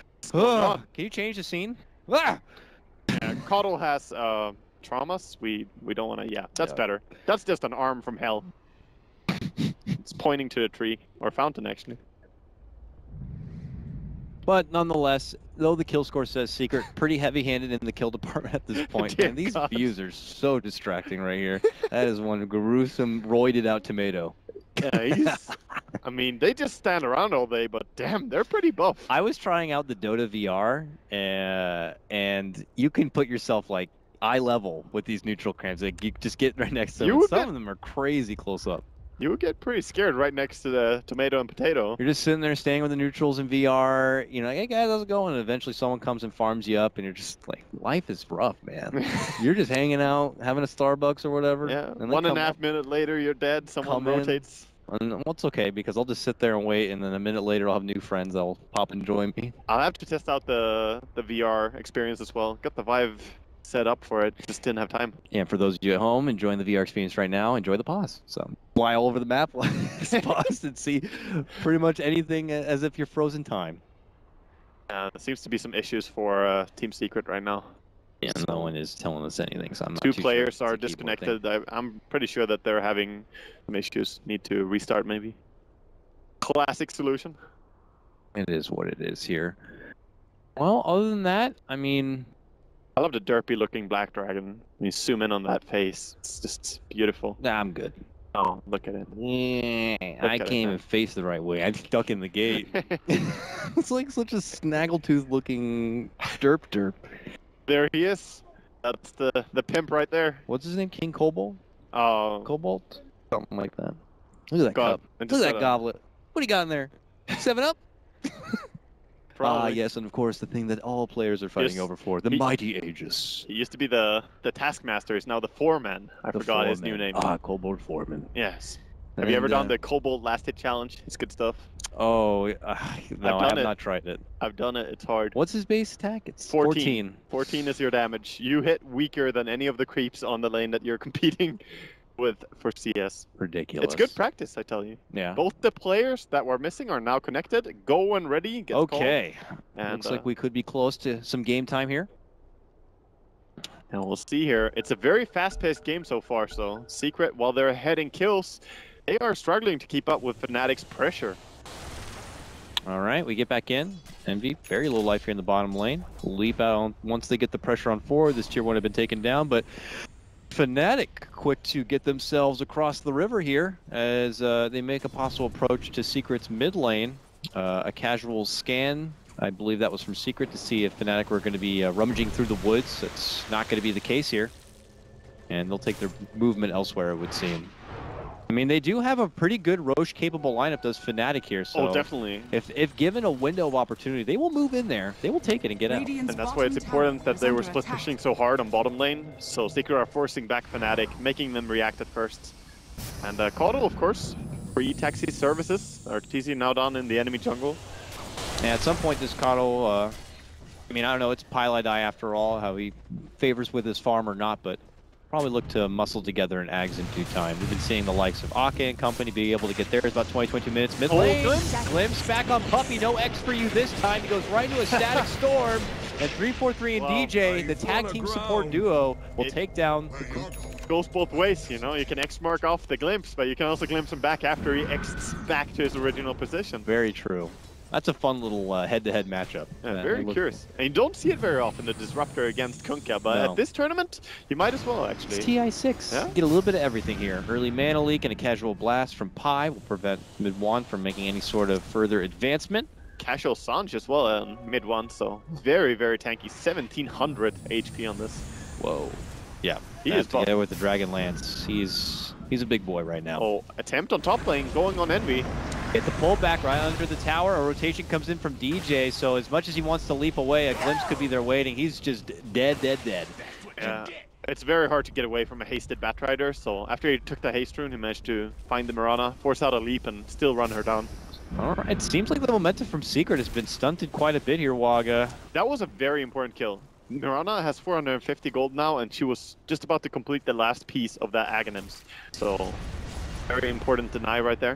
Oh. Can you change the scene? Ah! Yeah, Coddle has uh, traumas. We we don't want to. Yeah, that's yeah. better. That's just an arm from hell. It's pointing to a tree or fountain, actually. But nonetheless, though the kill score says Secret, pretty heavy-handed in the kill department at this point. Dear Man, these God. views are so distracting right here. That is one gruesome, roided-out tomato. Yeah, he's I mean, they just stand around all day, but damn, they're pretty buff. I was trying out the Dota V R, uh, and you can put yourself like eye level with these neutral cams. Like you just get right next to them. You and would Some get- of them are crazy close up. You would get pretty scared right next to the tomato and potato. You're just sitting there staying with the neutrals in V R. You know, hey guys, how's it going? And eventually someone comes and farms you up, and you're just like, life is rough, man. You're just hanging out, having a Starbucks or whatever. Yeah, and they one and come a half up- minute later, you're dead. Someone come in. rotates. And well, it's okay because I'll just sit there and wait, and then a minute later I'll have new friends that'll pop and join me. I'll have to test out the the V R experience as well. Got the Vive set up for it, just didn't have time. And for those of you at home enjoying the V R experience right now, enjoy the pause. So fly all over the map, pause, and see pretty much anything as if you're frozen time. Uh, there seems to be some issues for uh, Team Secret right now. Yeah, no one is telling us anything, so I'm not Two too players sure are if it's a keyboard thing. disconnected. I, I'm pretty sure that they're having some issues. Need to restart maybe. Classic solution. It is what it is here. Well, other than that, I mean, I love the derpy looking Black Dragon. When you zoom in on that face, it's just beautiful. nah, I'm good. Oh, look at it. Yeah, I at can't it, even man. face the right way. I'm stuck in the gate. It's like such a snaggletooth looking derp derp. There he is. That's the the pimp right there. What's his name? King Cobalt? Oh, Cobalt? Something like that. Look at that God. cup. I Look just at said, that uh, goblet. What do you got in there? Seven Up? Ah, probably. yes, and of course the thing that all players are fighting Yes. over for, the He- mighty Aegis. He used to be the the Taskmaster. He's now the Foreman. I The forgot his new Foreman. name. Ah, Cobalt Foreman. Yes. Have you ever And, done uh, the Cobalt Last Hit Challenge? It's good stuff. Oh, uh, no, I done have it. not tried it. I've done it. It's hard. What's his base attack? It's fourteen. fourteen. fourteen is your damage. You hit weaker than any of the creeps on the lane that you're competing with for C S. Ridiculous. It's good practice, I tell you. Yeah. Both the players that were missing are now connected. Go and ready. Gets called, Okay. and, Looks uh, like we could be close to some game time here. And we'll see here. It's a very fast-paced game so far. So Secret, while they're ahead in kills, they are struggling to keep up with Fnatic's pressure. All right, we get back in. Envy, very low life here in the bottom lane. Leap out on, once they get the pressure on forward. This tier one had been taken down, but Fnatic quick to get themselves across the river here as uh, they make a possible approach to Secret's mid lane. Uh, a casual scan, I believe that was from Secret, to see if Fnatic were going to be uh, rummaging through the woods. That's not going to be the case here. And they'll take their movement elsewhere, it would seem. I mean, they do have a pretty good Roche-capable lineup, does Fnatic here. So Oh, definitely. If, if given a window of opportunity, they will move in there. They will take it and get out. And that's why it's important that they were split pushing so hard on bottom lane. So Secret are forcing back Fnatic, making them react at first. And uh, Caudle, of course, free taxi services. Our T C now down in the enemy jungle. And at some point, this Caudle, uh, I mean, I don't know, it's Pylai after all, how he favors with his farm or not, but probably look to muscle together in Ags in due time. We've been seeing the likes of Ake and company be able to get there. It's about twenty, twenty minutes. Mid Oh, lane, Glimpse. Glimpse back on Puppey. No X for you this time. He goes right into a static storm. And three four three and Wow. D J, the tag team support duo, will It- take down. Goes both ways, you know. You can X mark off the glimpse, but you can also glimpse him back after he X's back to his original position. Very true. That's a fun little uh, head-to-head matchup. Yeah, that very I look curious. And you don't see it very often, the Disruptor against Kunkka, but No. at this tournament, you might as well, for. actually. It's T I six. Yeah. Get a little bit of everything here. Early mana leak and a casual blast from Pi will prevent mid one from making any sort of further advancement. Casual Sanj as well, um, mid one, so very, very tanky. seventeen hundred H P on this. Whoa. Yeah. He That is buff. together with the Dragon Lance. He's he's a big boy right now. Oh, attempt on top lane, going on Envy. Get the pullback right under the tower. A rotation comes in from D J, so as much as he wants to leap away, a glimpse could be there waiting. He's just dead, dead, dead. Yeah, it's very hard to get away from a hasted Batrider, so after he took the haste rune, he managed to find the Mirana, force out a leap, and still run her down. All right. It seems like the momentum from Secret has been stunted quite a bit here, Waga. That was a very important kill. Mirana has four hundred fifty gold now, and she was just about to complete the last piece of that Aghanims. So, very important deny right there.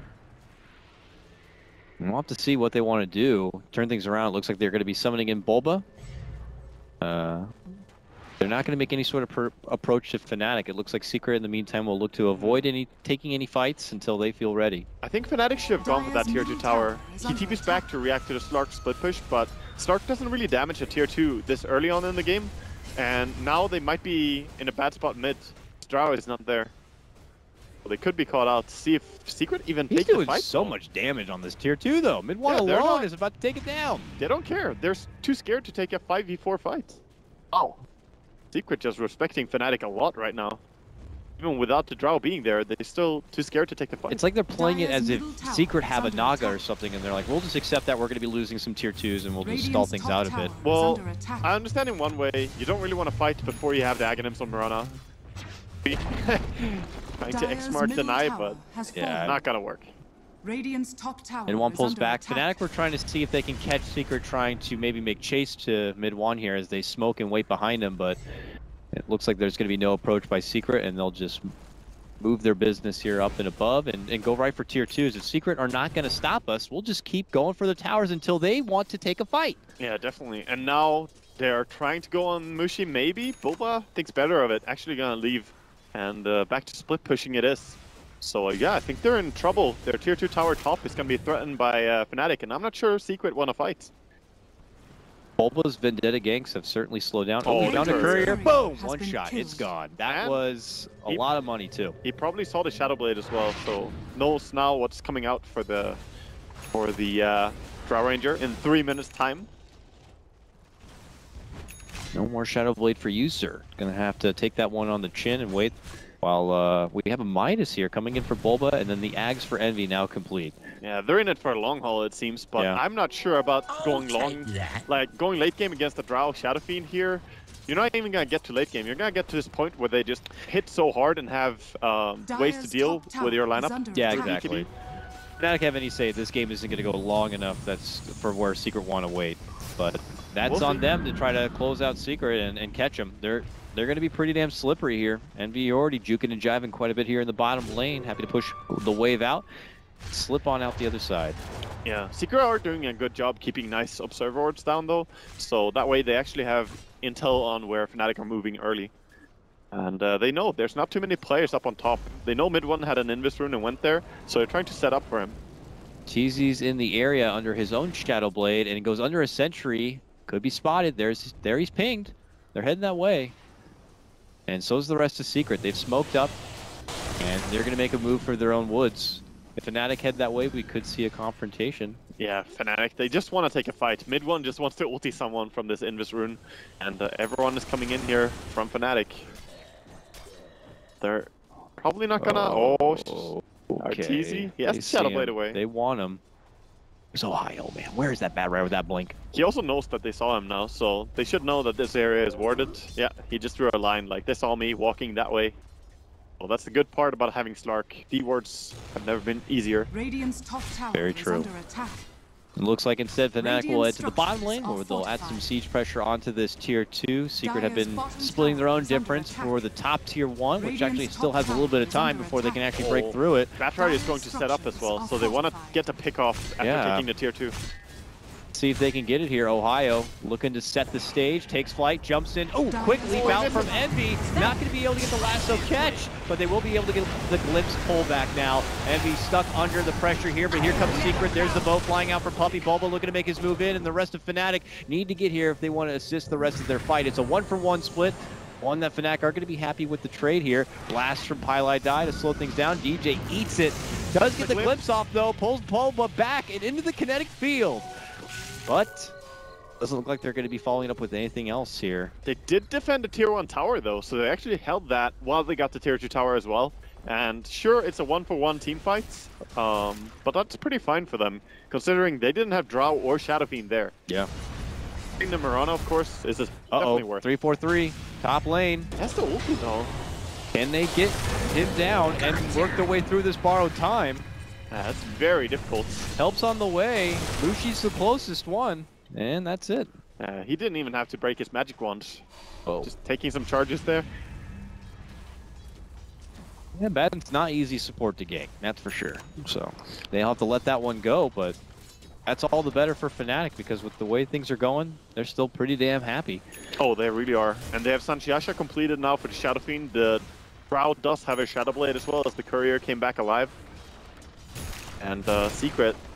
We'll have to see what they want to do. Turn things around. It looks like they're going to be summoning in Bulba. Uh, they're not going to make any sort of per approach to Fnatic. It looks like Secret in the meantime will look to avoid any taking any fights until they feel ready. I think Fnatic should have gone for that tier two tower. He T P's back to react to the Slark split push, but Slark doesn't really damage a tier two this early on in the game. And now they might be in a bad spot mid. Strau is not there. They could be caught out to see if Secret even He's take the doing fight. so much damage on this tier two, though. Mid one Yeah, they're alone not- is about to take it down. They don't care. They're s- too scared to take a five v four fight. Oh. Secret just respecting Fnatic a lot right now. Even without the Drow being there, they're still too scared to take the fight. It's like they're playing it Dire's as if middle tower Secret is have a under Naga or attack. something, and they're like, we'll just accept that we're going to be losing some tier twos, and we'll just Radiant's stall things top out a tower bit. is Well, under attack. I understand in one way, you don't really want to fight before you have the Aghanims on Mirana. Trying to Dire's X-Smart middle deny, tower but has Yeah. fallen. not gonna work. Radiant's top tower And one is pulls under back. attack. Fnatic were trying to see if they can catch Secret, trying to maybe make chase to mid one here as they smoke and wait behind him, but it looks like there's going to be no approach by Secret, and they'll just move their business here up and above and, and go right for tier twos. If Secret are not going to stop us, we'll just keep going for the towers until they want to take a fight. Yeah, definitely. And now they're trying to go on Mushi, maybe. Boba thinks better of it. Actually gonna leave. And uh, back to split pushing it is. So uh, yeah, I think they're in trouble. Their tier two tower top is gonna be threatened by uh, Fnatic, and I'm not sure Secret wanna fight. Bulba's Vendetta ganks have certainly slowed down. Oh, Oh, down to the Courier. Courier Boom! has One been shot. It's killed. gone. That And was a he- lot of money, too. He probably saw the Shadow Blade as well, so knows now what's coming out for the for the uh, Drow Ranger in three minutes time. No more Shadow Blade for you, sir. Gonna have to take that one on the chin and wait while uh, we have a Midas here coming in for Bulba, and then the Ags for Envy now complete. Yeah, they're in it for a long haul, it seems, but Yeah. I'm not sure about going long. Like, going late game against the Drow Shadow Fiend here, you're not even gonna get to late game. You're gonna get to this point where they just hit so hard and have um, ways to Dire's deal top tower with your is lineup. under Yeah, attack. exactly. Fnatic have any say this game isn't going to go long enough. That's for where Secret want to wait, but that's We'll on see. them to try to close out Secret and, and catch them. They're they're going to be pretty damn slippery here. Envy already juking and jiving quite a bit here in the bottom lane. Happy to push the wave out, slip on out the other side. Yeah, Secret are doing a good job keeping nice observer wards down though, so that way they actually have intel on where Fnatic are moving early. And uh, they know there's not too many players up on top. They know mid one had an Invis rune and went there, so they're trying to set up for him. Teezy's in the area under his own Shadow Blade, and it goes under a sentry. Could be spotted. There's there he's pinged. They're heading that way. And so's the rest of Secret. They've smoked up, and they're going to make a move for their own woods. If Fnatic head that way, we could see a confrontation. Yeah, Fnatic, they just want to take a fight. Mid one just wants to ulti someone from this Invis rune, and uh, everyone is coming in here from Fnatic. They're probably not gonna. Oh, sh- okay. Arteezy? He has They the Shadow see Blade him. away. They want him. There's Ohio, man. Where is that bad rare with that blink? He also knows that they saw him now, so they should know that this area is warded. Yeah, he just drew a line like, they saw me walking that way. Well, that's the good part about having Slark. D-wards have never been easier. Radiant's top tower Very is true. under attack. It looks like instead Fnatic will head to the bottom lane, structures where are they'll add some fortified. siege pressure onto this tier two. Secret have Dire's been bottom splitting their tower own is under difference attack. for the top tier one, which actually Radiant's still top has a little bit of tower is time under before they can attack. actually break Oh. through it. Batrider is going to Dire's set up as well, structures so are they want to fortified. get the pick off after Yeah. taking the tier two. See if they can get it here. Ohio looking to set the stage, takes flight, jumps in. Oh, quick leap out from Envy. Not going to be able to get the lasso catch, but they will be able to get the glimpse pullback now. Envy stuck under the pressure here, but here comes Secret. There's the bow flying out for Puppy. Bulba looking to make his move in, and the rest of Fnatic need to get here if they want to assist the rest of their fight. It's a one-for-one split. One that Fnatic are going to be happy with the trade here. Blast from Pylai Die to slow things down. D J eats it. Does get the glimpse off, though. Pulls Bulba back and into the kinetic field. But doesn't look like they're going to be following up with anything else here. They did defend the tier one tower though, so they actually held that while they got the tier two tower as well. And sure, it's a one-for-one team fight, um, but that's pretty fine for them, considering they didn't have Drow or Shadow Fiend there. Yeah. Getting the Mirana, of course, is just definitely Uh-oh. worth it. three four three. Top lane. That's the ulti though. Can they get him down and work their way through this borrowed time? Uh, that's very difficult. Helps on the way. Mushi's the closest one. And that's it. Uh, he didn't even have to break his magic wand. Oh. Just taking some charges there. Yeah, Badden's not easy support to gank, that's for sure. So they'll have to let that one go, but that's all the better for Fnatic because with the way things are going, they're still pretty damn happy. Oh, they really are. And they have Sanchiasha completed now for the Shadow Fiend. The Drow does have a Shadow Blade as well, as the Courier came back alive. And uh, Secret,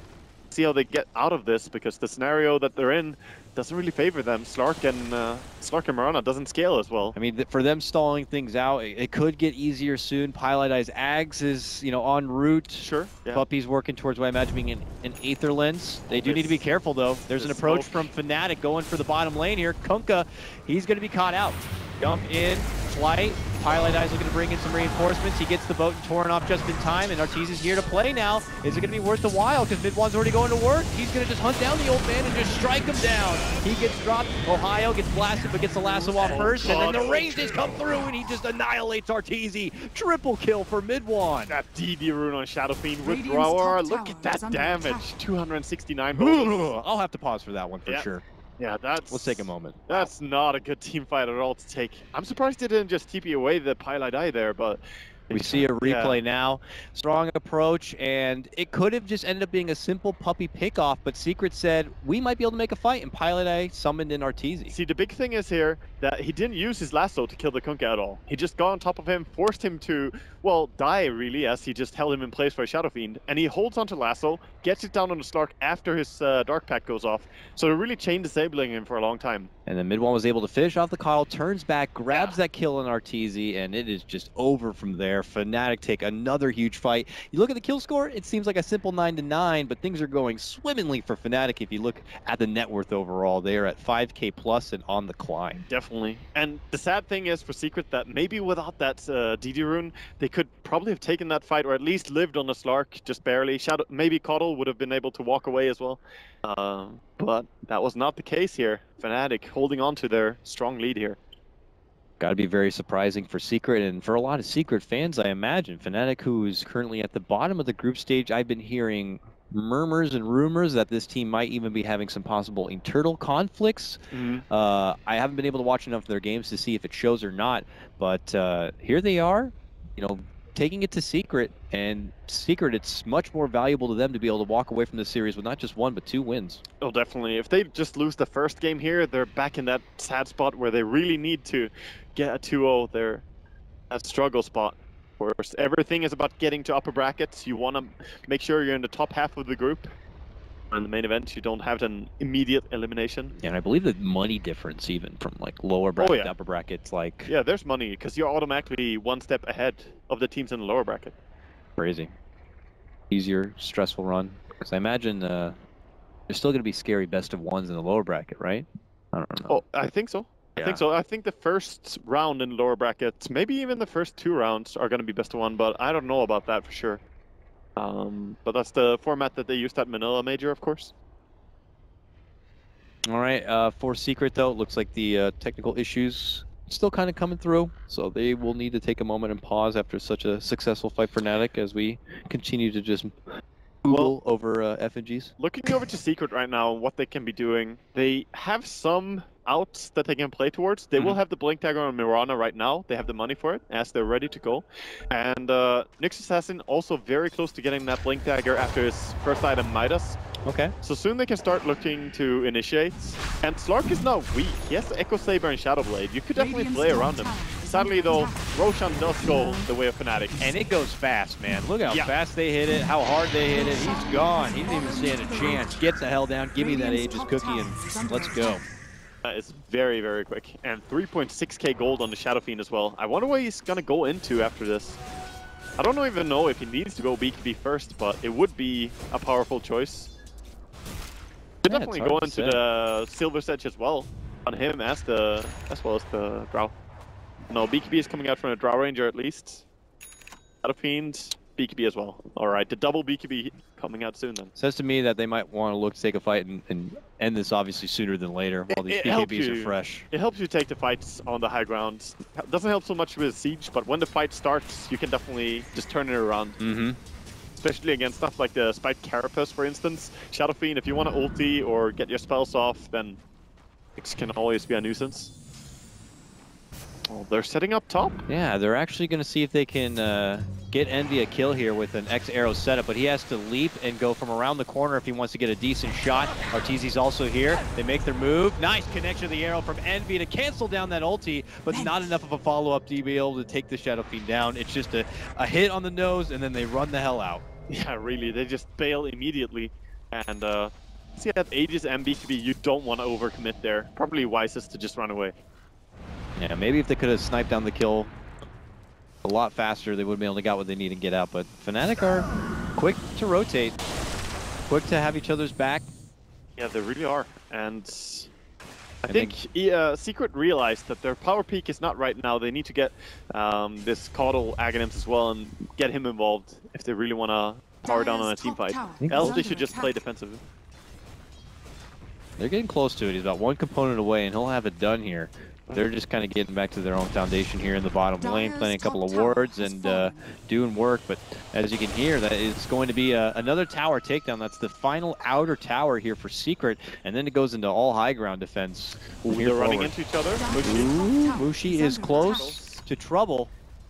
see how they get out of this, because the scenario that they're in doesn't really favor them. Slark and uh, Slark and Mirana doesn't scale as well. I mean, th for them stalling things out, it, it could get easier soon. Pilot Eyes Ags is, you know, en route. Sure. Yeah. Puppy's working towards what I imagine being an, an Aether Lens. They Oh, do need to be this- careful, though. There's an this approach smoke. from Fnatic going for the bottom lane here. Kunkka, he's going to be caught out. Jump in, flight. Pilot Eyes looking to bring in some reinforcements. He gets the boat and torn off just in time, and Arteezy is here to play now. Is it going to be worth the while? Because Midwan's already going to work. He's going to just hunt down the old man and just strike him down. He gets dropped. Ohio gets blasted, but gets the lasso off first, and then the ranges come through, and he just annihilates Arteezy. Triple kill for Midwan. That D D rune on Shadow Fiend with Radiant's Roar. top Look tower at that is under damage. attack. two hundred sixty-nine bonus. I'll have to pause for that one for Yeah. sure. Yeah, that's... Let's take a moment. That's not a good team fight at all to take. I'm surprised they didn't just T P away the Pilot Eye there, but... We see a replay now. Strong approach, and it could have just ended up being a simple puppy pickoff, but Secret said, we might be able to make a fight, and Pilot Eye summoned in Arteezy. See, the big thing is here that he didn't use his lasso to kill the Kunkka at all. He just got on top of him, forced him to, well, die really, as he just held him in place for a Shadow Fiend. And he holds onto lasso, gets it down on the Slark after his uh, Dark Pack goes off. So they're really chain disabling him for a long time. And then Midwan was able to finish off the Kyle, turns back, grabs that kill on Arteezy, and it is just over from there. Fnatic take another huge fight. You look at the kill score, it seems like a simple nine to nine, but things are going swimmingly for Fnatic. If you look at the net worth overall, they are at five K plus and on the climb. Definitely. And the sad thing is for Secret that maybe without that uh, D D rune, they could probably have taken that fight, or at least lived on the Slark, just barely. Shadow, maybe Coddle would have been able to walk away as well. Um, but that was not the case here. Fnatic holding on to their strong lead here. Got to be very surprising for Secret, and for a lot of Secret fans, I imagine. Fnatic, who is currently at the bottom of the group stage, I've been hearing murmurs and rumors that this team might even be having some possible internal conflicts. Mm-hmm. Uh, I haven't been able to watch enough of their games to see if it shows or not, but uh, here they are, you know, taking it to Secret, and Secret, it's much more valuable to them to be able to walk away from this series with not just one, but two wins. Oh, definitely. If they just lose the first game here, they're back in that sad spot where they really need to get a two oh. They're that struggle spot. Of course, everything is about getting to upper brackets. You want to make sure you're in the top half of the group. In the main event, you don't have an immediate elimination. And I believe the money difference, even from like lower bracket Oh, yeah. to upper brackets, like Yeah, there's money, because you're automatically one step ahead of the teams in the lower bracket. crazy. Easier, stressful run. Because I imagine uh, there's still going to be scary best of ones in the lower bracket, right? I don't know. Oh, I think so. I Yeah. think so. I think the first round in the lower brackets, maybe even the first two rounds are going to be best of one, but I don't know about that for sure. Um, but that's the format that they used at Manila Major, of course. All right, uh, for Secret, though, it looks like the uh, technical issues still kind of coming through, so they will need to take a moment and pause after such a successful fight for Fnatic as we continue to just Google over uh, F N Gs. Looking over to Secret right now, what they can be doing, they have some outs that they can play towards. They will Mhm. have the Blink Dagger on Mirana right now. They have the money for it, as they're ready to go. And uh, Nyx Assassin also very close to getting that Blink Dagger after his first item, Midas. Okay. So soon they can start looking to initiate. And Slark is now weak. He has Echo Saber and Shadow Blade. You could definitely Radiant's play top around him. tower is Sadly under though, attack. Roshan does go the way of Fnatic. And it goes fast, man. Look how Yeah. fast they hit it, how hard they hit it. He's gone. He didn't even stand a chance. Gets the hell down. Give me that Radiant's Aegis top cookie, tower and is under let's go. attack. That is very, very quick. And three point six K gold on the Shadow Fiend as well. I wonder what he's gonna go into after this. I don't even know if he needs to go B K B first, but it would be a powerful choice. Could Yeah, definitely it's go hard to into say. the Silver's Edge as well, on him as the as well as the Drow. No, B K B is coming out from a Drow Ranger at least. Shadow Fiend, B K B as well. All right, the double B K B coming out soon then. Says to me that they might want to look to take a fight and, and end this obviously sooner than later while these It- it helps B K Bs are you. fresh. It helps you take the fights on the high ground. Doesn't help so much with Siege, but when the fight starts, you can definitely just turn it around. Mm-hmm. Especially against stuff like the Spiked Carapace, for instance. Shadow Fiend, if you want to ulti or get your spells off, then it can always be a nuisance. Oh, they're setting up top. Yeah, they're actually going to see if they can uh, get Envy a kill here with an X-Arrow setup, but he has to leap and go from around the corner if he wants to get a decent shot. Arteezy's also here. They make their move. Nice connection of the arrow from Envy to cancel down that ulti, but not enough of a follow-up to be able to take the Shadow Fiend down. It's just a, a hit on the nose, and then they run the hell out. Yeah, really, they just bail immediately. And uh, see that Aegis and B K B, you don't want to overcommit there. Probably wisest to just run away. Yeah, maybe if they could have sniped down the kill a lot faster, they would have been able to get what they need and get out. But Fnatic are quick to rotate, quick to have each other's back. Yeah, they really are. And I And think e uh, Secret realized that their power peak is not right now. They need to get um, this Caudle Aghanims as well and get him involved if they really want to power down on a team fight. Else they should just play defensive. They're getting close to it. He's about one component away, and he'll have it done here. They're just kind of getting back to their own foundation here in the bottom lane, playing a couple of wards and uh, doing work. But as you can hear, that is going to be a, another tower takedown. That's the final outer tower here for Secret, and then it goes into all high ground defense. Ooh, they're forward. running into each other. Ooh, Mushi is close to trouble.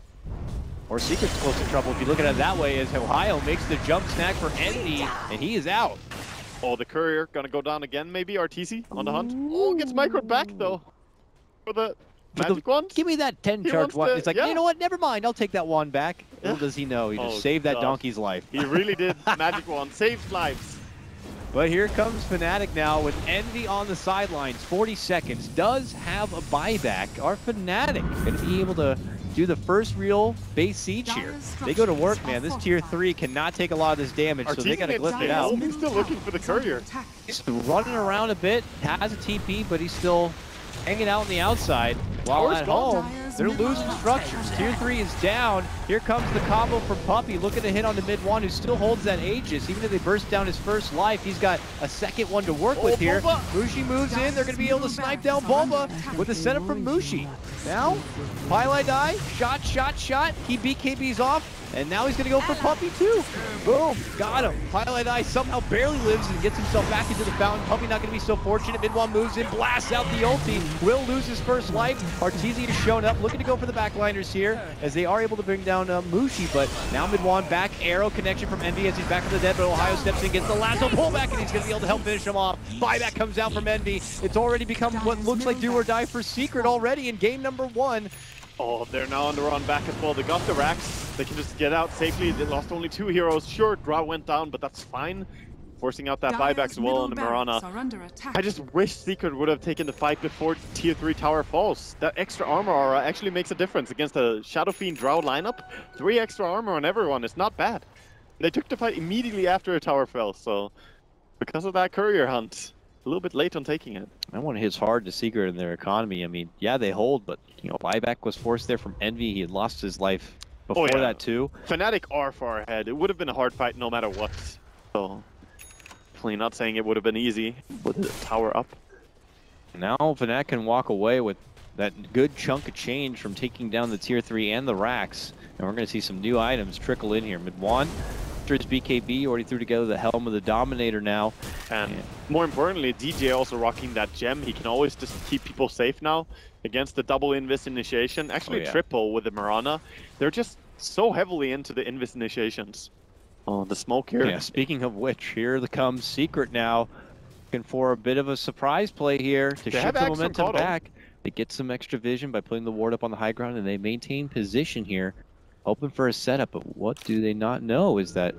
Or Secret's close to trouble if you look at it that way, as Ohio makes the jump snack for Envy, and he is out. Oh, the courier gonna go down again, maybe? R T C on the hunt. Oh, gets microed back though. For the For magic the, wand? Give me that ten He charge wants one. to- It's like, yeah. you know what? Never mind. I'll take that wand back. Yeah. Little does he know, he just Oh, saved that God. donkey's life. He really did. Magic wand saved lives. But here comes Fnatic now with Envy on the sidelines. forty seconds. Does have a buyback. Are Fnatic going to be able to do the first real base siege here? They go to work, man. This tier three cannot take a lot of this damage, so they got to lift it out. He's still looking for the courier. He's running around a bit, has a T P, but he's still hanging out on the outside. While Tower's at gone. home, they're losing structures. Tier three is down. Here comes the combo for Puppey, looking to hit on the mid one, who still holds that Aegis. Even if they burst down his first life, he's got a second one to work Oh, with here. Bulba. Mushi moves in. They're going to be able to snipe down Bulba with a setup from Mushi. Now, Pylai die, shot, shot, shot. He B K B's off. And now he's going to go for Puppey too. Boom, got him. Pylai die somehow barely lives and gets himself back into the fountain. Puppey not going to be so fortunate. Mid one moves in, blasts out the ulti. Will lose his first life. Arteezy has shown up, looking to go for the backliners here, as they are able to bring down uh, Mushi. But now mid one back arrow connection from Envy as he's back from the dead. But Ohio steps in, gets the lasso pullback, and he's going to be able to help finish him off. Buyback comes out from Envy. It's already become what looks like do or die for Secret already in game number one. Oh, they're now on the run back as well. They got the racks. They can just get out safely. They lost only two heroes. Sure, Drow went down, but that's fine. Forcing out that buyback as well on the Mirana. I just wish Secret would have taken the fight before tier three tower falls. That extra armor aura actually makes a difference against a Shadow Fiend Drow lineup. Three extra armor on everyone is not bad. They took the fight immediately after a tower fell, so because of that courier hunt, a little bit late on taking it. That one hits hard to Secret in their economy. I mean, yeah, they hold, but you know, buyback was forced there from Envy. He had lost his life before yeah. that too. Fnatic are far ahead. It would have been a hard fight no matter what. So, definitely not saying it would have been easy with the tower up. Now Fnatic can walk away with that good chunk of change from taking down the tier three and the racks. And we're going to see some new items trickle in here. Mid one, his B K B already threw together the Helm of the Dominator now. And yeah. more importantly, D J also rocking that gem. He can always just keep people safe now against the double Invis initiation. Actually, oh, yeah. triple with the Mirana. They're just so heavily into the Invis initiations. Oh, the smoke here. Yeah, speaking of which, here comes Secret now. Looking for a bit of a surprise play here to They shift have the Axe from momentum Caudle. back. They get some extra vision by putting the ward up on the high ground, and they maintain position here. Hoping for a setup, but what do they not know is that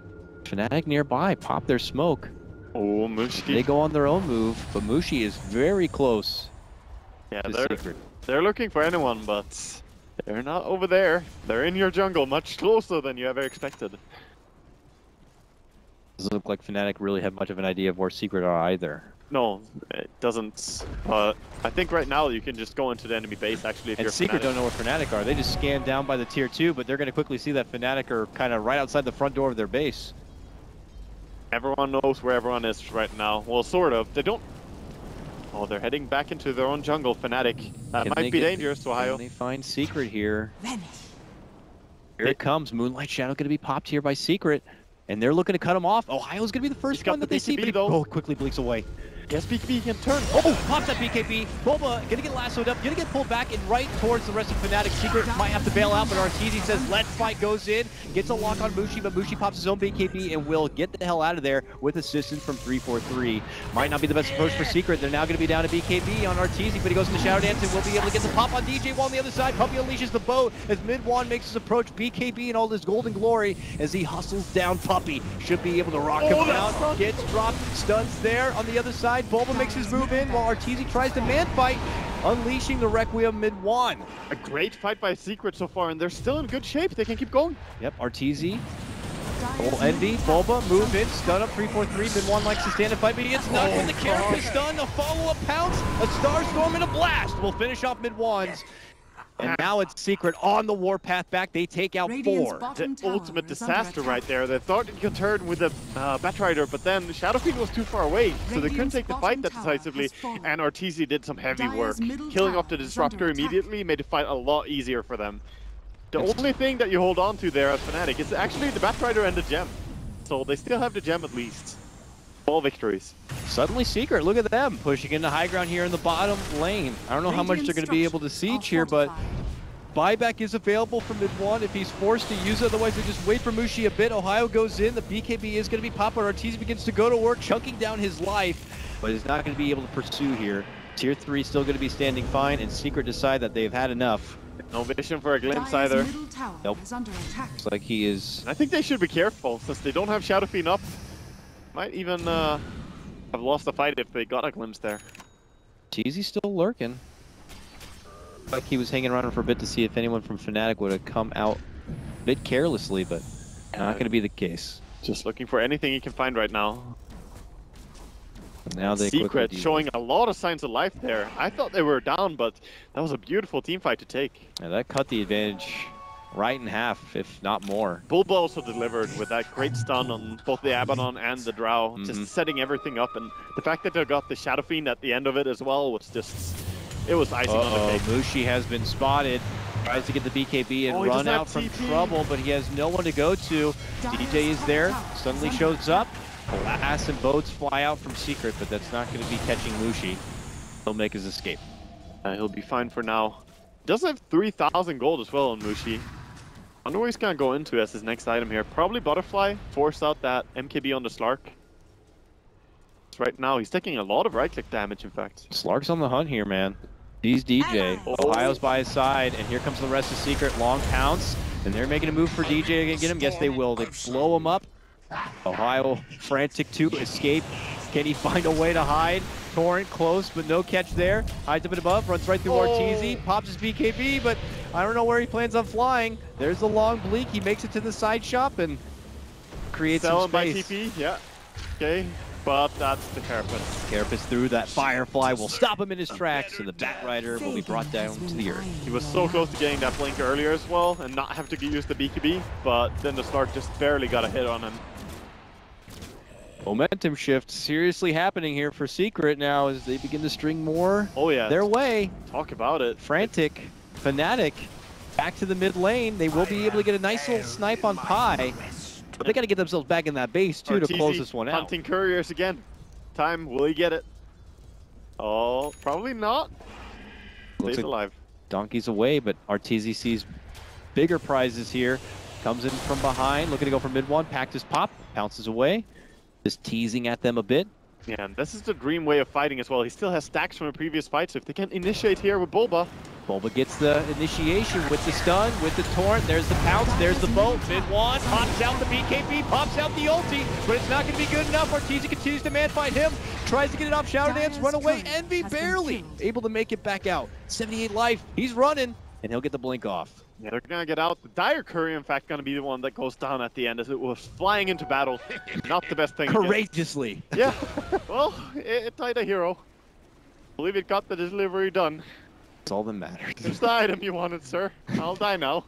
Fnatic nearby pop their smoke. Oh, Mushi. They go on their own move, but Mushi is very close Yeah, to they're, Secret. they're looking for anyone, but they're not over there. They're in your jungle, much closer than you ever expected. Doesn't look like Fnatic really have much of an idea of where Secret are either. No, it doesn't. But I think right now you can just go into the enemy base, actually, if And you're Secret Fnatic. don't know where Fnatic are. They just scan down by the tier two, but they're going to quickly see that Fnatic are kind of right outside the front door of their base. Everyone knows where everyone is right now. Well, sort of. They don't... Oh, they're heading back into their own jungle, Fnatic. That Can might they be get- dangerous, Ohio. Can they find Secret here? Vanish. Here it comes. Moonlight Shadow going to be popped here by Secret. And they're looking to cut him off. Ohio's going to be the first He's got one the that they see, B K B but he though. oh, quickly blinks away. Yes, B K B can turn. Oh, pops that B K B. Bulba gonna get lassoed up, gonna get pulled back and right towards the rest of Fnatic. Secret might have to bail out, but Arteezy says let's fight, goes in, gets a lock on Mushi, but Mushi pops his own B K B and will get the hell out of there with assistance from three four three. Might not be the best approach for Secret. They're now gonna be down to B K B on Arteezy, but he goes into Shadow Dance and will be able to get the pop on D J Wall on the other side. Puppey unleashes the boat as Midwan makes his approach. B K B in all his golden glory as he hustles down Puppey. Should be able to rock Oh, him that's down. Gets dropped, stuns there on the other side. Bulba makes his move in while Arteezy tries to man fight, unleashing the Requiem mid one. A great fight by Secret so far, and they're still in good shape. They can keep going. Yep, Arteezy. Dire's Oh, Envy, middle Bulba, tower move is in, stun up three four three. Mid one likes to stand and fight, but he gets knocked with the character stun. A follow-up pounce, a Star Storm, and a blast will finish off mid ones. And now it's Secret on the warpath back. They take out Radiant's four. bottom The tower ultimate is under disaster attack. right there. They thought it could turn with the uh, Batrider, but then Shadowfiend was too far away, so they couldn't Radiant's take the fight bottom that tower decisively, has fallen. and Arteezy did some heavy Dire's work. middle Killing off tower the is under Disruptor attack. immediately made the fight a lot easier for them. The It's- only thing that you hold on to there as Fnatic is actually the Batrider and the gem. So they still have the gem at least. All victories. Suddenly Secret, look at them, pushing into high ground here in the bottom lane. I don't know how much they're going to be able to siege here, but buyback is available for mid one if he's forced to use it. Otherwise, they just wait for Mushi a bit. Ohio goes in. The B K B is going to be popped, but Arteezy begins to go to work, chunking down his life, but is not going to be able to pursue here. Tier three still going to be standing fine, and Secret decide that they've had enough. No vision for a glimpse Dire's either. middle tower Nope. is under attack. Looks like he is. I think they should be careful since they don't have Shadowfiend up. Might even uh, have lost the fight if they got a glimpse there. Arteezy's still lurking. Like he was hanging around for a bit to see if anyone from Fnatic would have come out a bit carelessly, but not going to be the case. Just looking for anything he can find right now. Now they quickly Secret do- showing a lot of signs of life there. I thought they were down, but that was a beautiful team fight to take. Yeah, that cut the advantage right in half, if not more. Bulba also delivered with that great stun on both the Abaddon and the Drow, Mhm. just setting everything up. And the fact that they got the Shadow Fiend at the end of it as well was just, it was icing on Uh-oh, the cake. Mushi has been spotted. Tries to get the B K B and Oh, he run doesn't have out from T P. trouble, but he has no one to go to. D J is there, suddenly shows up. Blast and boats fly out from Secret, but that's not going to be catching Mushi. He'll make his escape. Uh, he'll be fine for now. Does have three thousand gold as well on Mushi. Wonder what he's gonna go into as his next item here. Probably Butterfly, force out that M K B on the Slark. Right now, he's taking a lot of right-click damage, in fact. Slark's on the hunt here, man. He's D J. Oh. Ohio's by his side, and here comes the rest of Secret. Long pounce, and they're making a move for D J to get him. Yes, they will. They blow him up. Ohio frantic to escape. Can he find a way to hide? Torrent close, but no catch there. Hides up and above, runs right through Oh. Arteezy, pops his B K B, but I don't know where he plans on flying. There's the long bleak. He makes it to the side shop and creates Sell some him by space. T P, yeah. Okay, but that's the Carapace. Carapace through that Firefly will stop him in his tracks, and the Batrider will be brought down to the earth. He was so close to getting that blink earlier as well, and not have to use the B K B, but then the Slark just barely got a hit on him. Momentum shift seriously happening here for Secret now as they begin to string more Oh yeah, their way. talk about it. Frantic, Fnatic, back to the mid lane. They will be able to get a nice little snipe on Pi, but they got to get themselves back in that base too to Arteezy close this one out. hunting couriers again. Time, will he get it? Oh, probably not. Looks Stays like alive. Donkey's away, but Arteezy sees bigger prizes here. Comes in from behind, looking to go for mid one. Packed his pop, pounces away. Just teasing at them a bit. Yeah, and this is the dream way of fighting as well. He still has stacks from a previous fight, so if they can initiate here with Bulba. Bulba gets the initiation with the stun, with the torrent. There's the pounce, there's the bolt. Mid one, pops out the B K B, pops out the ulti, but it's not going to be good enough. Arteezy continues to man fight him, tries to get it off Shadow Dance, run away. Envy barely able to make it back out. seventy-eight life, he's running, and he'll get the blink off. Yeah, they're gonna get out. The Dire Courier, in fact, gonna be the one that goes down at the end as it was flying into battle. Not the best thing. Courageously. Yeah, well, it, it died a hero. I believe it got the delivery done. That's all that matters. There's the item you wanted, sir. I'll die now.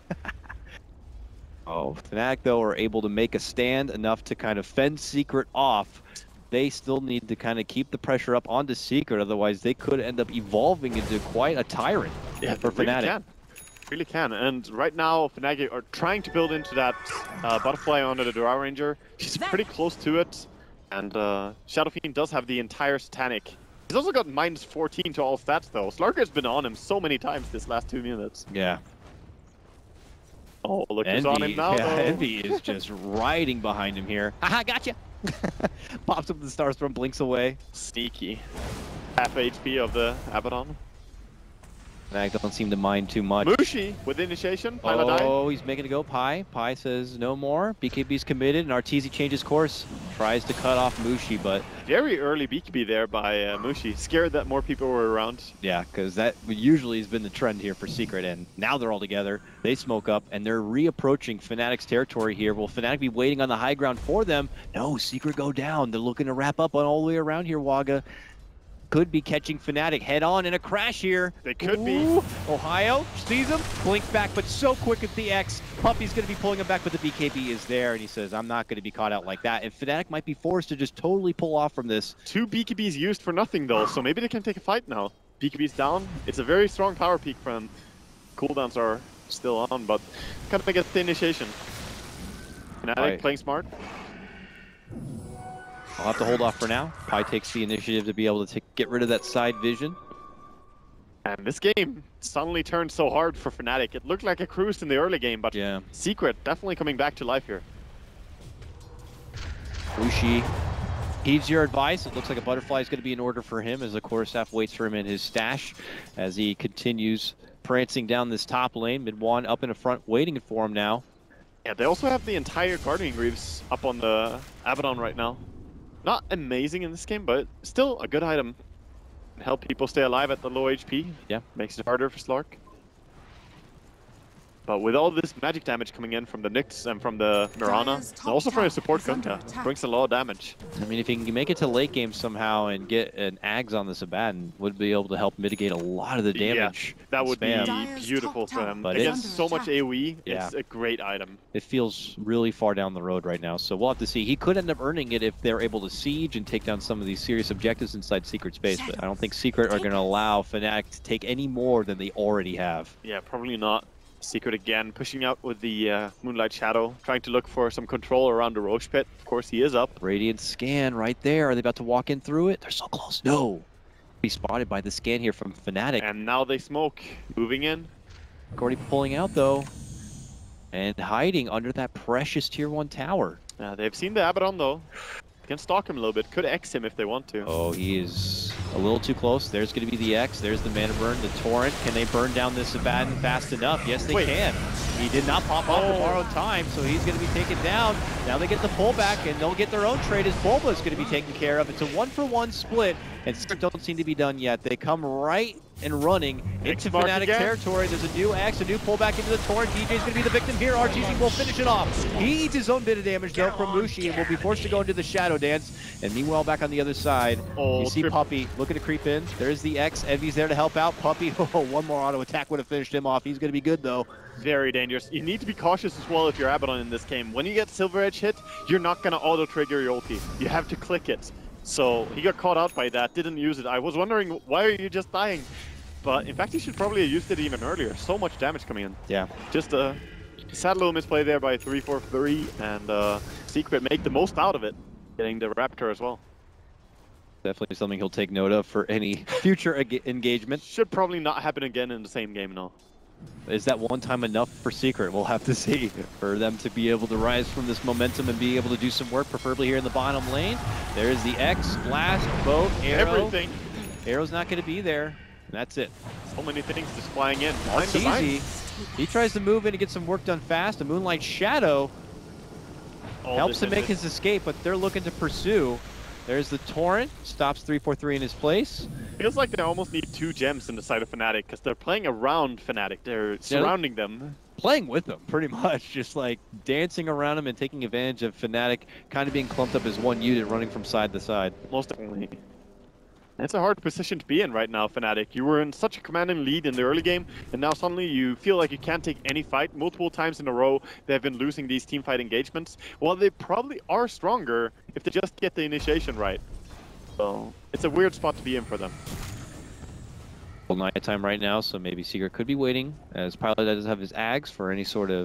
Oh, Fnatic, though, are able to make a stand enough to kind of fend Secret off. They still need to kind of keep the pressure up onto Secret, otherwise they could end up evolving into quite a tyrant Yeah, for they really Fnatic. can. Really can. And right now, Fnatic are trying to build into that uh, Butterfly onto the Drow Ranger. She's pretty close to it. And uh, Shadow Fiend does have the entire Satanic. He's also got minus fourteen to all stats though. Slarker's been on him so many times this last two minutes. Yeah. Oh, look who's Envy, on him now yeah, though. Envy is just riding behind him here. Haha, gotcha! Pops up the Starstorm, blinks away. Sneaky. Half H P of the Abaddon. I don't seem to mind too much. Mushi with initiation. Pilot Oh, he's making it go Pi. Pi says no more. B K B's committed, and Arteezy changes course. Tries to cut off Mushi, but... Very early B K B there by uh, Mushi. Scared that more people were around. Yeah, because that usually has been the trend here for Secret, and now they're all together. They smoke up, and they're reapproaching Fnatic's territory here. Will Fnatic be waiting on the high ground for them? No, Secret go down. They're looking to wrap up on all the way around here, Waga. Could be catching Fnatic head on in a crash here. They could Ooh. be. Ohio sees him, blinks back, but so quick at the X. Puppy's going to be pulling him back, but the B K B is there, and he says, I'm not going to be caught out like that. And Fnatic might be forced to just totally pull off from this. Two B K Bs used for nothing though, so maybe they can take a fight now. B K B's down. It's a very strong power peak for them. Cooldowns are still on, but kind of get the initiation. Fnatic Right. playing smart. I'll have to hold off for now. Pi takes the initiative to be able to take, get rid of that side vision. And this game suddenly turned so hard for Fnatic. It looked like a cruise in the early game, but Yeah. Secret definitely coming back to life here. Ushi heeds your advice. It looks like a butterfly is going to be in order for him as the core staff waits for him in his stash as he continues prancing down this top lane. Mid one up in the front waiting for him now. Yeah, they also have the entire Guardian Greaves up on the Abaddon right now. Not amazing in this game, but still a good item. Can help people stay alive at the low H P. Yeah. Makes it harder for Slark. But with all this magic damage coming in from the Nyx and from the Mirana, Dire's and top also from tower the support is under Kunkka, attack. brings a lot of damage. I mean, if he can make it to late game somehow and get an Ags on this Abaddon, would be able to help mitigate a lot of the damage. Yeah, that and would spam. be Dire's beautiful top for them. tower is Against under so much attack. AoE, Yeah. it's a great item. It feels really far down the road right now, so we'll have to see. He could end up earning it if they're able to siege and take down some of these serious objectives inside Secret space, but I don't think Secret are going to allow Fnatic to take any more than they already have. Yeah, probably not. Secret again, pushing out with the uh, Moonlight Shadow, trying to look for some control around the Roche Pit. Of course, he is up. Radiant scan right there. Are they about to walk in through it? They're so close. No. Be spotted by the scan here from Fnatic. And now they smoke, moving in. Gordy pulling out though, and hiding under that precious tier one tower. Uh, they've seen the Abaddon though. Can stalk him a little bit. Could X him if they want to. Oh, he is a little too close. There's going to be the X. There's the mana burn, the torrent. Can they burn down this Abaddon fast enough? Yes, they Wait. can. He did not pop off Oh. for borrowed time, so he's going to be taken down. Now they get the pullback, and they'll get their own trade as Bulba is going to be taken care of. It's a one-for-one split, and Secret don't seem to be done yet. They come right and running into X-Mark Fnatic again. territory. There's a new X, a new pullback into the torrent. D J's going to be the victim here. R T Z will finish it off. He eats his own bit of damage, though, from Mushi, and will be forced to go into the Shadow Dance. And meanwhile, back on the other side, Oh, you see trip- Puppy looking to creep in. There's the X. Envy's there to help out. Puppy, oh, one more auto attack would have finished him off. He's going to be good, though. Very dangerous. You need to be cautious as well if you're Abaddon in this game. When you get Silver Edge hit, you're not going to auto-trigger your ulti. You have to click it. So he got caught out by that, didn't use it. I was wondering, why are you just dying? But in fact, he should probably have used it even earlier. So much damage coming in. Yeah. Just a sad little misplay there by three four three, and uh, Secret make the most out of it, getting the Raptor as well. Definitely something he'll take note of for any future eng- engagement. Should probably not happen again in the same game, no. Is that one time enough for Secret? We'll have to see. For them to be able to rise from this momentum and be able to do some work, preferably here in the bottom lane. There's the X, blast, boat, arrow. Everything. Arrow's not going to be there. And that's it. So many things just flying in. Behind the Arteezy, line. he tries to move in to get some work done fast. The Moonlight Shadow All helps this him make damage. his escape, but they're looking to pursue. There's the Torrent, stops three four three in his place. Feels like they almost need two gems in the side of Fnatic, because they're playing around Fnatic. They're surrounding them. Playing with them, pretty much. Just like dancing around him and taking advantage of Fnatic kind of being clumped up as one unit running from side to side. Most definitely. It's a hard position to be in right now, Fnatic. You were in such a commanding lead in the early game, and now suddenly you feel like you can't take any fight. Multiple times in a row, they've been losing these teamfight engagements. Well, they probably are stronger if they just get the initiation right. So, it's a weird spot to be in for them. Well, nighttime right now, so maybe Secret could be waiting, as Pilot does have his Ags for any sort of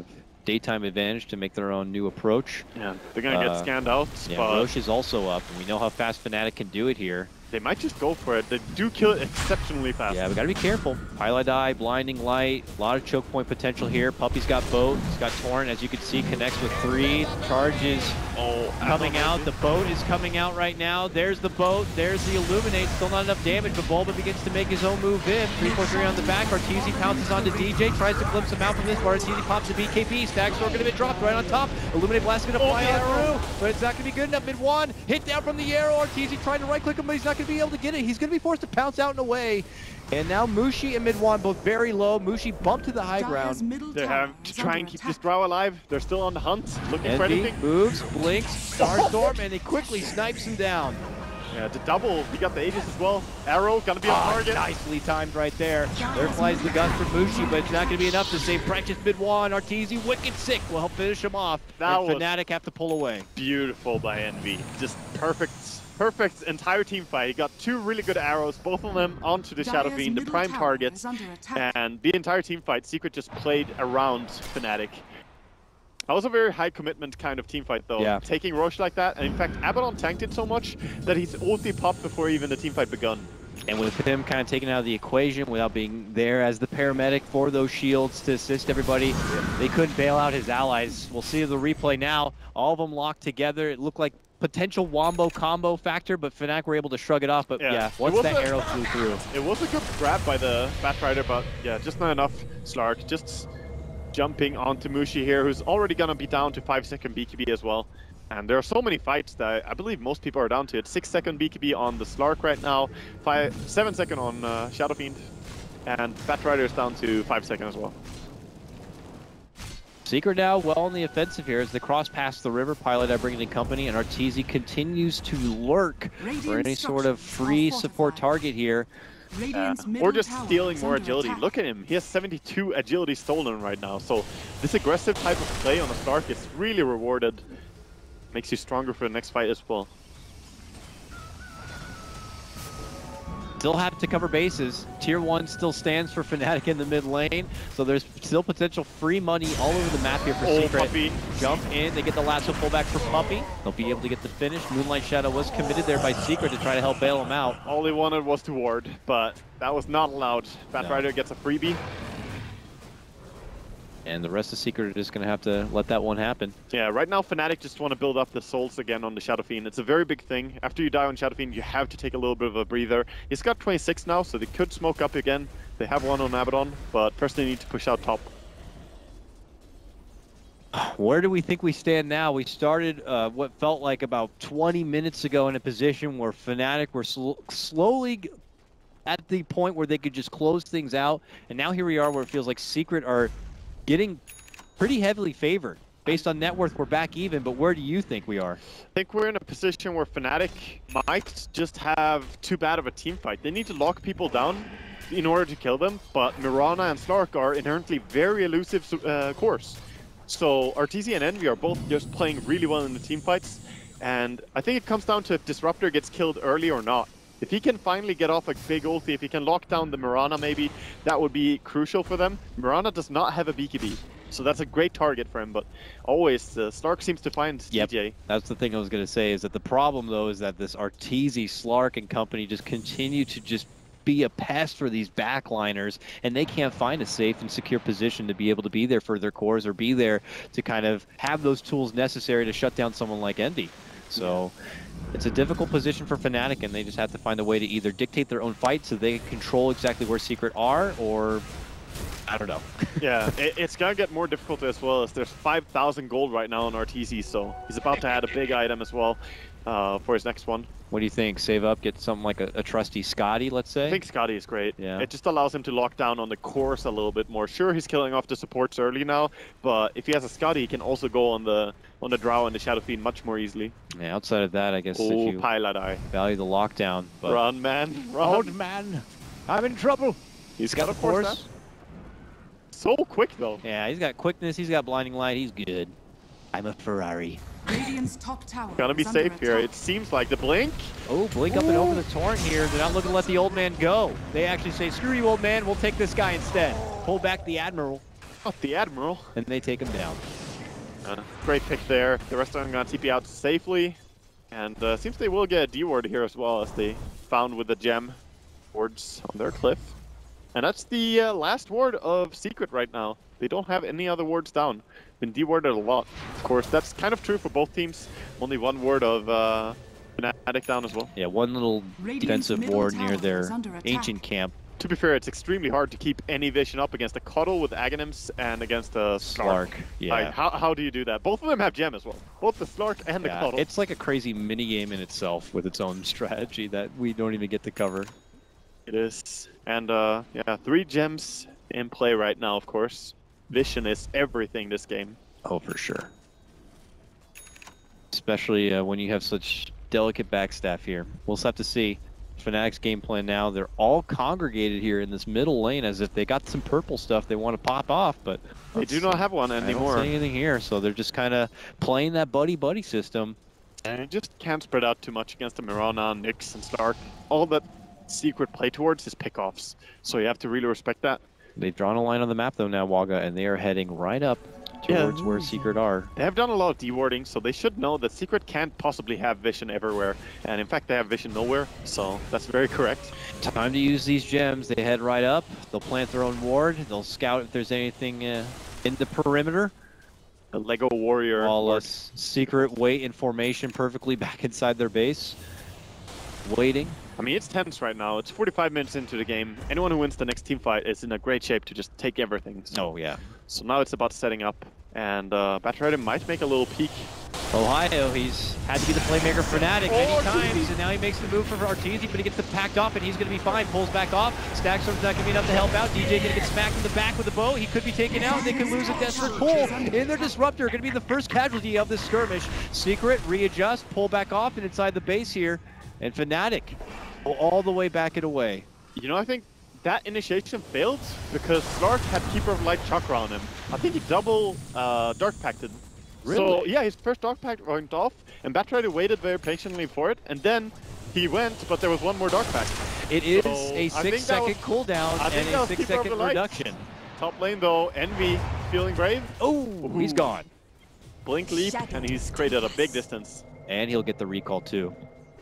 daytime advantage to make their own new approach. Yeah, they're going to Uh, get scanned out. Yeah, but Roche is also up, and we know how fast Fnatic can do it here. they might just go for it. They do kill it exceptionally fast. Yeah, we gotta be careful. Pilot Eye, Blinding Light, a lot of choke point potential here. Puppy's got boat, he's got Torrent, as you can see, connects with three. Charges Oh, coming out. The boat is coming out right now. There's the boat, there's the Illuminate. Still not enough damage, but Bulba begins to make his own move in. three four three on the back. Arteezy pounces onto D J, tries to glimpse him out from this. Arteezy pops the B K B. Stag Sword gonna be dropped right on top. Illuminate Blast gonna fly Oh, on arrow. through, but it's not gonna be good enough. Mid one, hit down from the arrow. Arteezy trying to right click him, but he's not gonna be able to get it. He's gonna be forced to pounce out and away. And now Mushi and Mid one both very low. Mushi bumped to the high Dire's ground. middle They tower have to is try under and keep attack. this Drow alive. They're still on the hunt, looking for Envy anything. moves, blinks, Starstorm, and he quickly snipes him down. Yeah, the double. We got the Aegis as well. Arrow gonna be on Oh, target. nicely timed right there. There flies the gun from Mushi, but it's not going to be enough to save Precious Mid one. Arteezy, wicked sick, will help finish him off. That and was- Fnatic have to pull away. Beautiful by Envy. Just perfect, perfect entire team fight. He got two really good arrows, both of them onto the Shadow Dire's Fiend, the middle prime tower targets, is under attack. and the entire team fight. Secret just played around Fnatic. That was a very high commitment kind of team fight though. Yeah. Taking Roche like that, and in fact, Abaddon tanked it so much that his ulti popped before even the team fight begun. And with him kind of taken out of the equation without being there as the paramedic for those shields to assist everybody, they couldn't bail out his allies. We'll see the replay now. All of them locked together. It looked like potential wombo combo factor, but Fnatic were able to shrug it off. But Yeah. yeah, It once was that a- arrow flew through. It was a good grab by the Batrider, but yeah, just not enough. Slark just jumping onto Mushi here, who's already gonna be down to five second B K B as well. And there are so many fights that I believe most people are down to it. six second B K B on the Slark right now, five, seven second on uh, Shadow Fiend, and Batrider is down to five second as well. Secret now well on the offensive here as they cross past the river. Pilot Eye bringing in company, and Arteezy continues to lurk for Radiant any sort of structures are free support fortified. target here. Radiant's Uh, middle or just tower stealing is more under agility. attack. Look at him. He has seventy-two agility stolen right now. So this aggressive type of play on a Slark is really rewarded. Makes you stronger for the next fight as well. Still have to cover bases. Tier one still stands for Fnatic in the mid lane, so there's still potential free money all over the map here for Oh, Secret. Puppy. Jump in, they get the lasso pullback for Puppy. They'll be able to get the finish. Moonlight Shadow was committed there by Secret to try to help bail him out. All he wanted was to ward, but that was not allowed. Batrider No. gets a freebie. And the rest of Secret are just going to have to let that one happen. Yeah, right now Fnatic just want to build up the souls again on the Shadow Fiend. It's a very big thing. After you die on Shadow Fiend, you have to take a little bit of a breather. He's got twenty-six now, so they could smoke up again. They have one on Abaddon, but first they need to push out top. Where do we think we stand now? We started uh, what felt like about twenty minutes ago in a position where Fnatic were sl slowly g- at the point where they could just close things out. And now here we are where it feels like Secret are getting pretty heavily favored. Based on net worth, we're back even, but where do you think we are? I think we're in a position where Fnatic might just have too bad of a team fight. They need to lock people down in order to kill them, but Mirana and Slark are inherently very elusive uh, cores. So Arteezy and Envy are both just playing really well in the team fights, and I think it comes down to if Disruptor gets killed early or not. If he can finally get off a big ulti, if he can lock down the Mirana maybe, that would be crucial for them. Mirana does not have a B K B, so that's a great target for him, but always uh, Slark seems to find Yep. D J. That's the thing I was going to say, is that the problem, though, is that this Arteezy, Slark, and company just continue to just be a pest for these backliners, and they can't find a safe and secure position to be able to be there for their cores or be there to kind of have those tools necessary to shut down someone like Envy. So it's a difficult position for Fnatic, and they just have to find a way to either dictate their own fight so they control exactly where Secret are, or I don't know. Yeah, it, it's gonna get more difficult as well, as there's five thousand gold right now on Arteezy, so he's about to add a big item as well uh, for his next one. What do you think? Save up, get something like a, a trusty Scotty, let's say? I think Scotty is great. Yeah. It just allows him to lock down on the course a little bit more. Sure, he's killing off the supports early now, but if he has a Scotty, he can also go on the on the Drow and the Shadow Fiend much more easily. Yeah, outside of that, I guess Oh, if you Pilot Eye. value the lockdown. But Run, man. Run. Old man, I'm in trouble. He's got a Of force. course. So quick, though. Yeah, he's got quickness, he's got blinding light, he's good. I'm a Ferrari. Radiant's top tower Gonna be is under safe here. attack. It seems like the blink. Oh, blink up and over the torrent here. They're not looking to let the old man go. They actually say, screw you, old man, we'll take this guy instead. Pull back the Admiral. Oh, the Admiral. and they take him down. Uh, great pick there. The rest of them gonna T P out safely. And uh, seems they will get a D ward here as well, as they found with the gem wards on their cliff. And that's the uh, last ward of Secret right now. They don't have any other wards down. Been D-warded a lot. Of course, that's kind of true for both teams. Only one ward of uh, Fnatic down as well. Yeah, one little Radiant's defensive middle ward tower near is their under attack. ancient camp. To be fair, it's extremely hard to keep any vision up against a Cuddle with Aghanims and against a Slark. Slark, yeah. Like, how, how do you do that? Both of them have gem as well. Both the Slark and the Yeah, Cuddle. it's like a crazy mini game in itself with its own strategy that we don't even get to cover. It is. And uh, yeah, three gems in play right now, of course. Vision is everything this game. Oh, for sure. Especially uh, when you have such delicate backstaff here. We'll just have to see. Fnatic's game plan now, they're all congregated here in this middle lane as if they got some purple stuff they want to pop off, but They do not have one I don't anymore. see anything here, so they're just kind of playing that buddy-buddy system. And it just can't spread out too much against the Mirana, Nyx, and Stark. All that Secret play towards is pickoffs. So you have to really respect that. They've drawn a line on the map though now, Waga, and they are heading right up towards Yeah. where Secret are. They have done a lot of dewarding, so they should know that Secret can't possibly have vision everywhere. And in fact, they have vision nowhere, so that's very correct. Time to use these gems. They head right up. They'll plant their own ward. They'll scout if there's anything uh, in the perimeter. The Lego Warrior. While uh, ward. Secret wait in formation perfectly back inside their base. Waiting. I mean, it's tense right now. It's forty-five minutes into the game. Anyone who wins the next team fight is in a great shape to just take everything. So, Oh, yeah. so now it's about setting up. And uh, Batrider might make a little peek. Ohio, he's had to be the playmaker for Fnatic many Oh, times, Arteezy. and now he makes the move for Arteezy, but he gets the packed off, and he's going to be fine. Pulls back off. Stackstorm's not going to be enough to help out. D J going to get smacked in the back with a bow. He could be taken out. They could lose a desperate pull in their Disruptor. Going to be the first casualty of this skirmish. Secret, readjust, pull back off, and inside the base here. And Fnatic go all the way back and away. You know, I think that initiation failed because Slark had Keeper of Light Chakra on him. I think he double uh, Dark Pacted. So, Really? yeah, his first Dark Pact went off, and Batrider waited very patiently for it, and then he went, but there was one more Dark Pact. It is So, a I think that six-second was- cooldown I think and that a was Keeper of six-second the Light. reduction. Top lane, though, Envy feeling brave. Oh, he's Ooh. gone. Blink Leap, and he's created a big distance. And he'll get the recall too.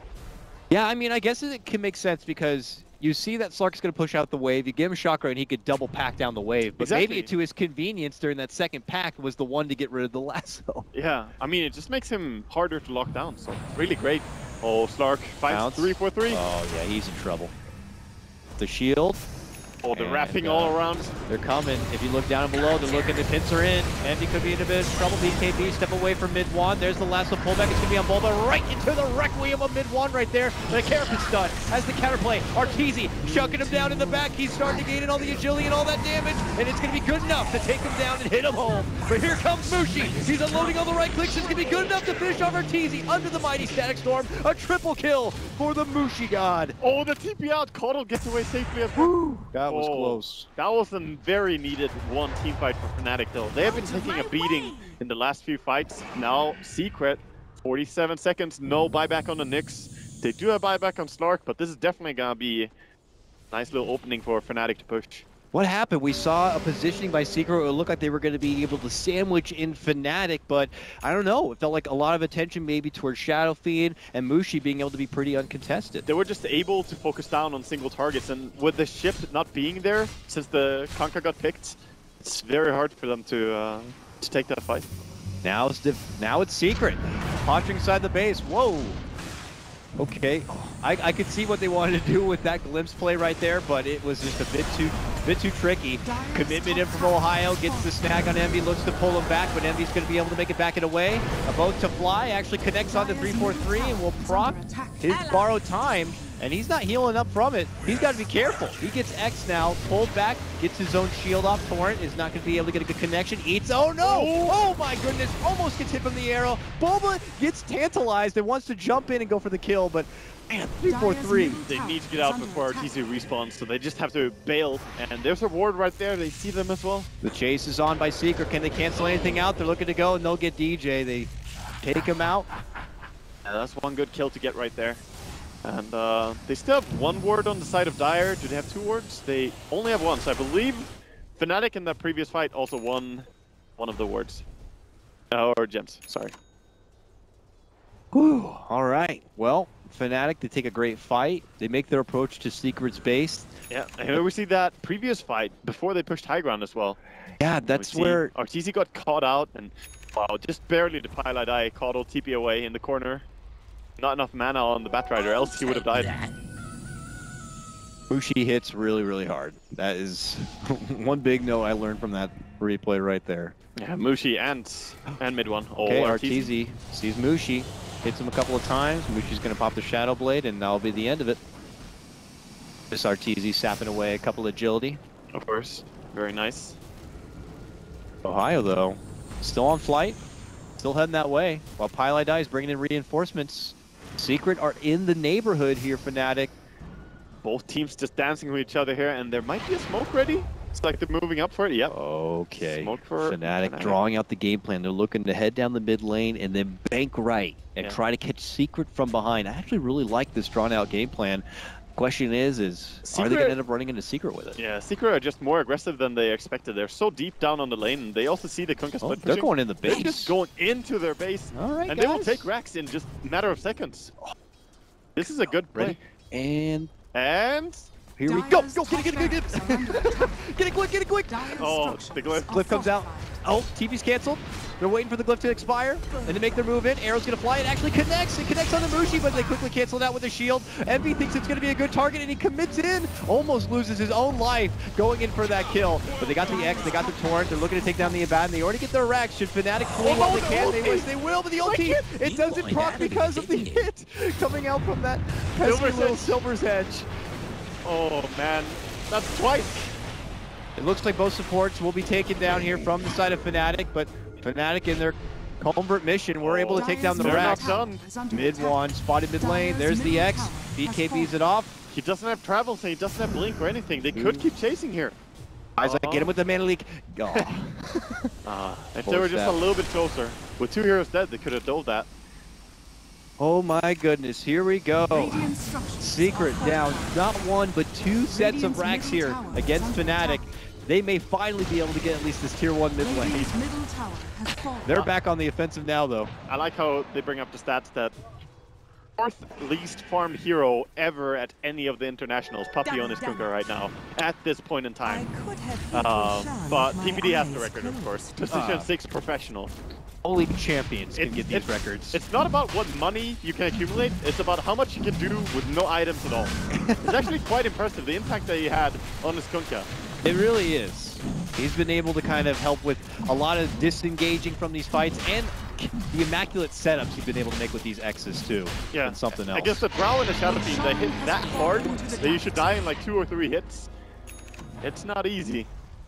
Yeah, I mean, I guess it can make sense because you see that Slark's going to push out the wave. You give him Chakra and he could double pack down the wave. But Exactly. maybe to his convenience during that second pack was the one to get rid of the lasso. Yeah, I mean, it just makes him harder to lock down, so really great. Oh, Slark finds Bounce. three four three. Oh, yeah, he's in trouble. The shield. Oh, the and, wrapping uh, all around. They're coming. If you look down below, they're looking. The pins are in. Envy could be in a bit of trouble. B K B step away from mid one. There's the lasso pullback. It's going to be on Bulba right into the Requiem of mid one right there. The Carapace done. Has the counterplay. Arteezy chucking him down in the back. He's starting to gain in all the agility and all that damage. And it's going to be good enough to take him down and hit him home. But here comes Mushi. He's unloading all the right clicks. It's going to be good enough to finish off Arteezy under the mighty Static Storm. A triple kill for the Mushi God. Oh, the T P out. Caudle gets away safely as well. That was Oh. close. That was a very needed one team fight for Fnatic though. They have been taking a beating in the last few fights. Now Secret, forty-seven seconds, no buyback on the Nyx. They do have buyback on Slark, but this is definitely gonna be a nice little opening for Fnatic to push. What happened? We saw a positioning by Secret. It looked like they were going to be able to sandwich in Fnatic, but I don't know. It felt like a lot of attention maybe towards Shadow Fiend and Mushi being able to be pretty uncontested. They were just able to focus down on single targets, and with the ship not being there since the Conquer got picked, it's very hard for them to uh, to take that fight. Now it's div now it's Secret. Posturing inside the base. Whoa. Okay, I, I could see what they wanted to do with that glimpse play right there, but it was just a bit too bit too tricky. Commitment in from Ohio, gets the snag on Envy, looks to pull him back, but Envy's going to be able to make it back and away. A boat to fly, actually connects onto three four three and will proc his borrowed time, and he's not healing up from it. He's got to be careful. He gets X now, pulled back, gets his own shield off. Torrent is not going to be able to get a good connection. Eats, oh no! Oh my goodness, almost gets hit from the arrow. Bulba gets tantalized and wants to jump in and go for the kill, but man, three four three. They need to get out before Arteezy respawns, so they just have to bail. And there's a ward right there. They see them as well. The chase is on by Secret. Can they cancel anything out? They're looking to go, and they'll get D J. They take him out. Yeah, that's one good kill to get right there. And uh, they still have one ward on the side of Dire. Do they have two wards? They only have one, so I believe Fnatic in that previous fight also won one of the awards. Uh, or gems, sorry. Whew. All right. Well, Fnatic, they take a great fight. They make their approach to Secret's base. Yeah, and here we see that previous fight before they pushed high ground as well. Yeah, that's We see where... R T Z got caught out, and wow, just barely the Pilot Eye Caudle T P away in the corner. Not enough mana on the Batrider, else he would have died. Mushi hits really, really hard. That is one big note I learned from that replay right there. Yeah, Mushi and and mid one. Oh, Okay, R T Z. R T Z sees Mushi, hits him a couple of times. Mushi's going to pop the Shadow Blade, and that'll be the end of it. This R T Z sapping away a couple agility. Of course, very nice. Ohio, though, still on flight, still heading that way. While Pili dies, bringing in reinforcements. Secret are in the neighborhood here, Fnatic. Both teams just dancing with each other here, and there might be a smoke ready. It's like they're moving up for it. Yep. Okay. Smoke for Fnatic, Fnatic. drawing out the game plan. They're looking to head down the mid lane and then bank right and Yeah. try to catch Secret from behind. I actually really like this drawn out game plan. Question is, is are they Secret- going to end up running into Secret with it? Yeah, Secret are just more aggressive than they expected. They're so deep down on the lane, and they also see the Kunkka Oh, split they're pushing. going in the They're base. just going into their base, All right, and guys. they will take Rax in just a matter of seconds. This is a good play. Ready? And And here we go. Dyer's Go, get it, get it, get it, top get barracks are under it. attack. Get it quick, get it quick. Dyer's Oh, structures the glyph- are Glyph comes out. fortified. Oh, T P's canceled. They're waiting for the glyph to expire, and to make their move in. Arrow's gonna fly. It actually connects. It connects on the Mushi, but they quickly cancel it out with a shield. Envy thinks it's gonna be a good target, and he commits in. Almost loses his own life going in for that kill. But they got the X, they got the Torrent. They're looking to take down the Abaddon. They already get their Rax. Should Fnatic pull what they can? They wish they will, but the ulti, it doesn't proc because of the hit coming out from that pesky Silver's little Edge. Silver's Edge. oh man, that's twice. It looks like both supports will be taken down here from the side of Fnatic, but Fnatic in their Convert mission were able to take down the They're Rax. not done. Is under Mid attack. one, spotted mid lane. There's the Dyer's X. middle B tower K has B's it off. He doesn't have travel, so he doesn't have blink or anything. They could Mm. keep chasing here. Eyes like, get him with the mana leak. Oh. Uh, if Full they were just step. a little bit closer, with two heroes dead, they could have dove that. Oh my goodness, here we go. Radiant structures Secret are down fortified. not one, but two sets of Radiant's Rax middle here tower against is under Fnatic. attack. They may finally be able to get at least this tier one mid lane. Radiant's middle tower has fallen. They're back on the offensive now, though. I like how they bring up the stats that fourth least farmed hero ever at any of the internationals. Papillon is Kunkka right now, at this point in time. Uh, but T P D has the record, of course. Position Ah. six professional. Only champions can It- get these it's- records. It's not about what money you can accumulate, it's about how much you can do with no items at all. It's actually quite impressive, the impact that he had on his Kunkka. It really is. He's been able to kind of help with a lot of disengaging from these fights and the immaculate setups he's been able to make with these X's too. Yeah, And something else. I guess the Drow and the Shadow Fiend, they hit that hard that you should die in like two or three hits. It's not easy.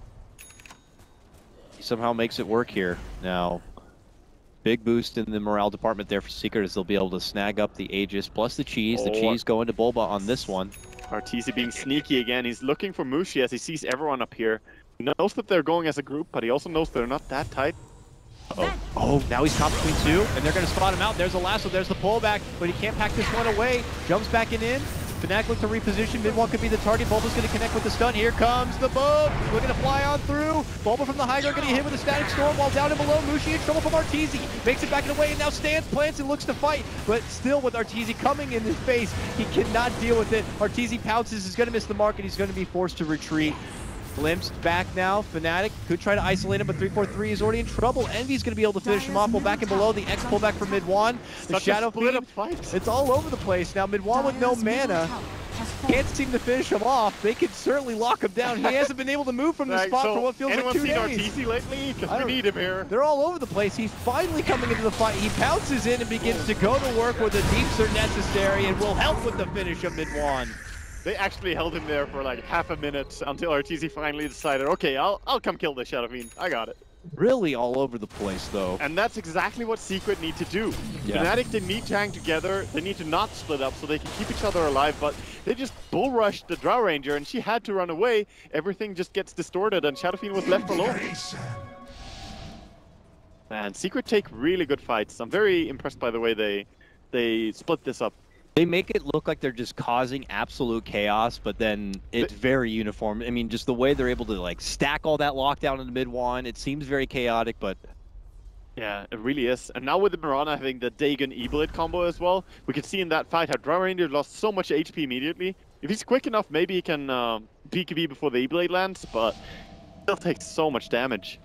He somehow makes it work here. Now, big boost in the morale department there for Secret as they'll be able to snag up the Aegis plus the cheese. The Oh. cheese going to Bulba on this one. R T Z being sneaky again. He's looking for Mushi as he sees everyone up here. He knows that they're going as a group, but he also knows they're not that tight. Oh, oh, now he's caught between two, and they're going to spot him out. There's the lasso, there's the pullback, but he can't pack this one away. Jumps back in in. Fnatic looks to reposition. Mid one could be the target. Bulba's going to connect with the stun. Here comes the boat. Looking to fly on through. Bulba from the high ground going to get hit with a static storm while down and below. Mushi in trouble from Arteezy. Makes it back and away and now stands, plants, and looks to fight. But still with Arteezy coming in his face, he cannot deal with it. Arteezy pounces. He's going to miss the mark and he's going to be forced to retreat. Glimpsed back now. Fnatic could try to isolate him, but three four three is already in trouble. Envy's going to be able to finish him off. Well, back and below. The X pullback from mid one. The Such a Shadow split Fiend. up fight. It's all over the place now. Mid one with no Dyer's middle mana. tower has fallen. Can't seem to finish him off. They could certainly lock him down. He hasn't been able to move from the Like, spot so for what feels anyone like two seen days. R T Z lately? Because I we don't- need him here. They're all over the place. He's finally coming into the fight. He pounces in and begins to go to work where the deeps are necessary and will help with the finish of mid one. They actually held him there for like half a minute until R T Z finally decided, okay, I'll I'll come kill this Shadow Fiend. I got it. Really all over the place, though. And that's exactly what Secret need to do. Yeah. Fnatic, they need to hang together. They need to not split up so they can keep each other alive. But they just bull rushed the Drow Ranger, and she had to run away. Everything just gets distorted, and Shadow Fiend was left alone. Man, Secret take really good fights. I'm very impressed by the way they they split this up. They make it look like they're just causing absolute chaos, but then it's very uniform. I mean, just the way they're able to like stack all that lockdown in the mid one, it seems very chaotic, but yeah, it really is. And now with the Mirana having the Dagon E-Blade combo as well, we can see in that fight how Drow Ranger lost so much H P immediately. If he's quick enough, maybe he can um, B K B before the E-Blade lands, but still takes so much damage.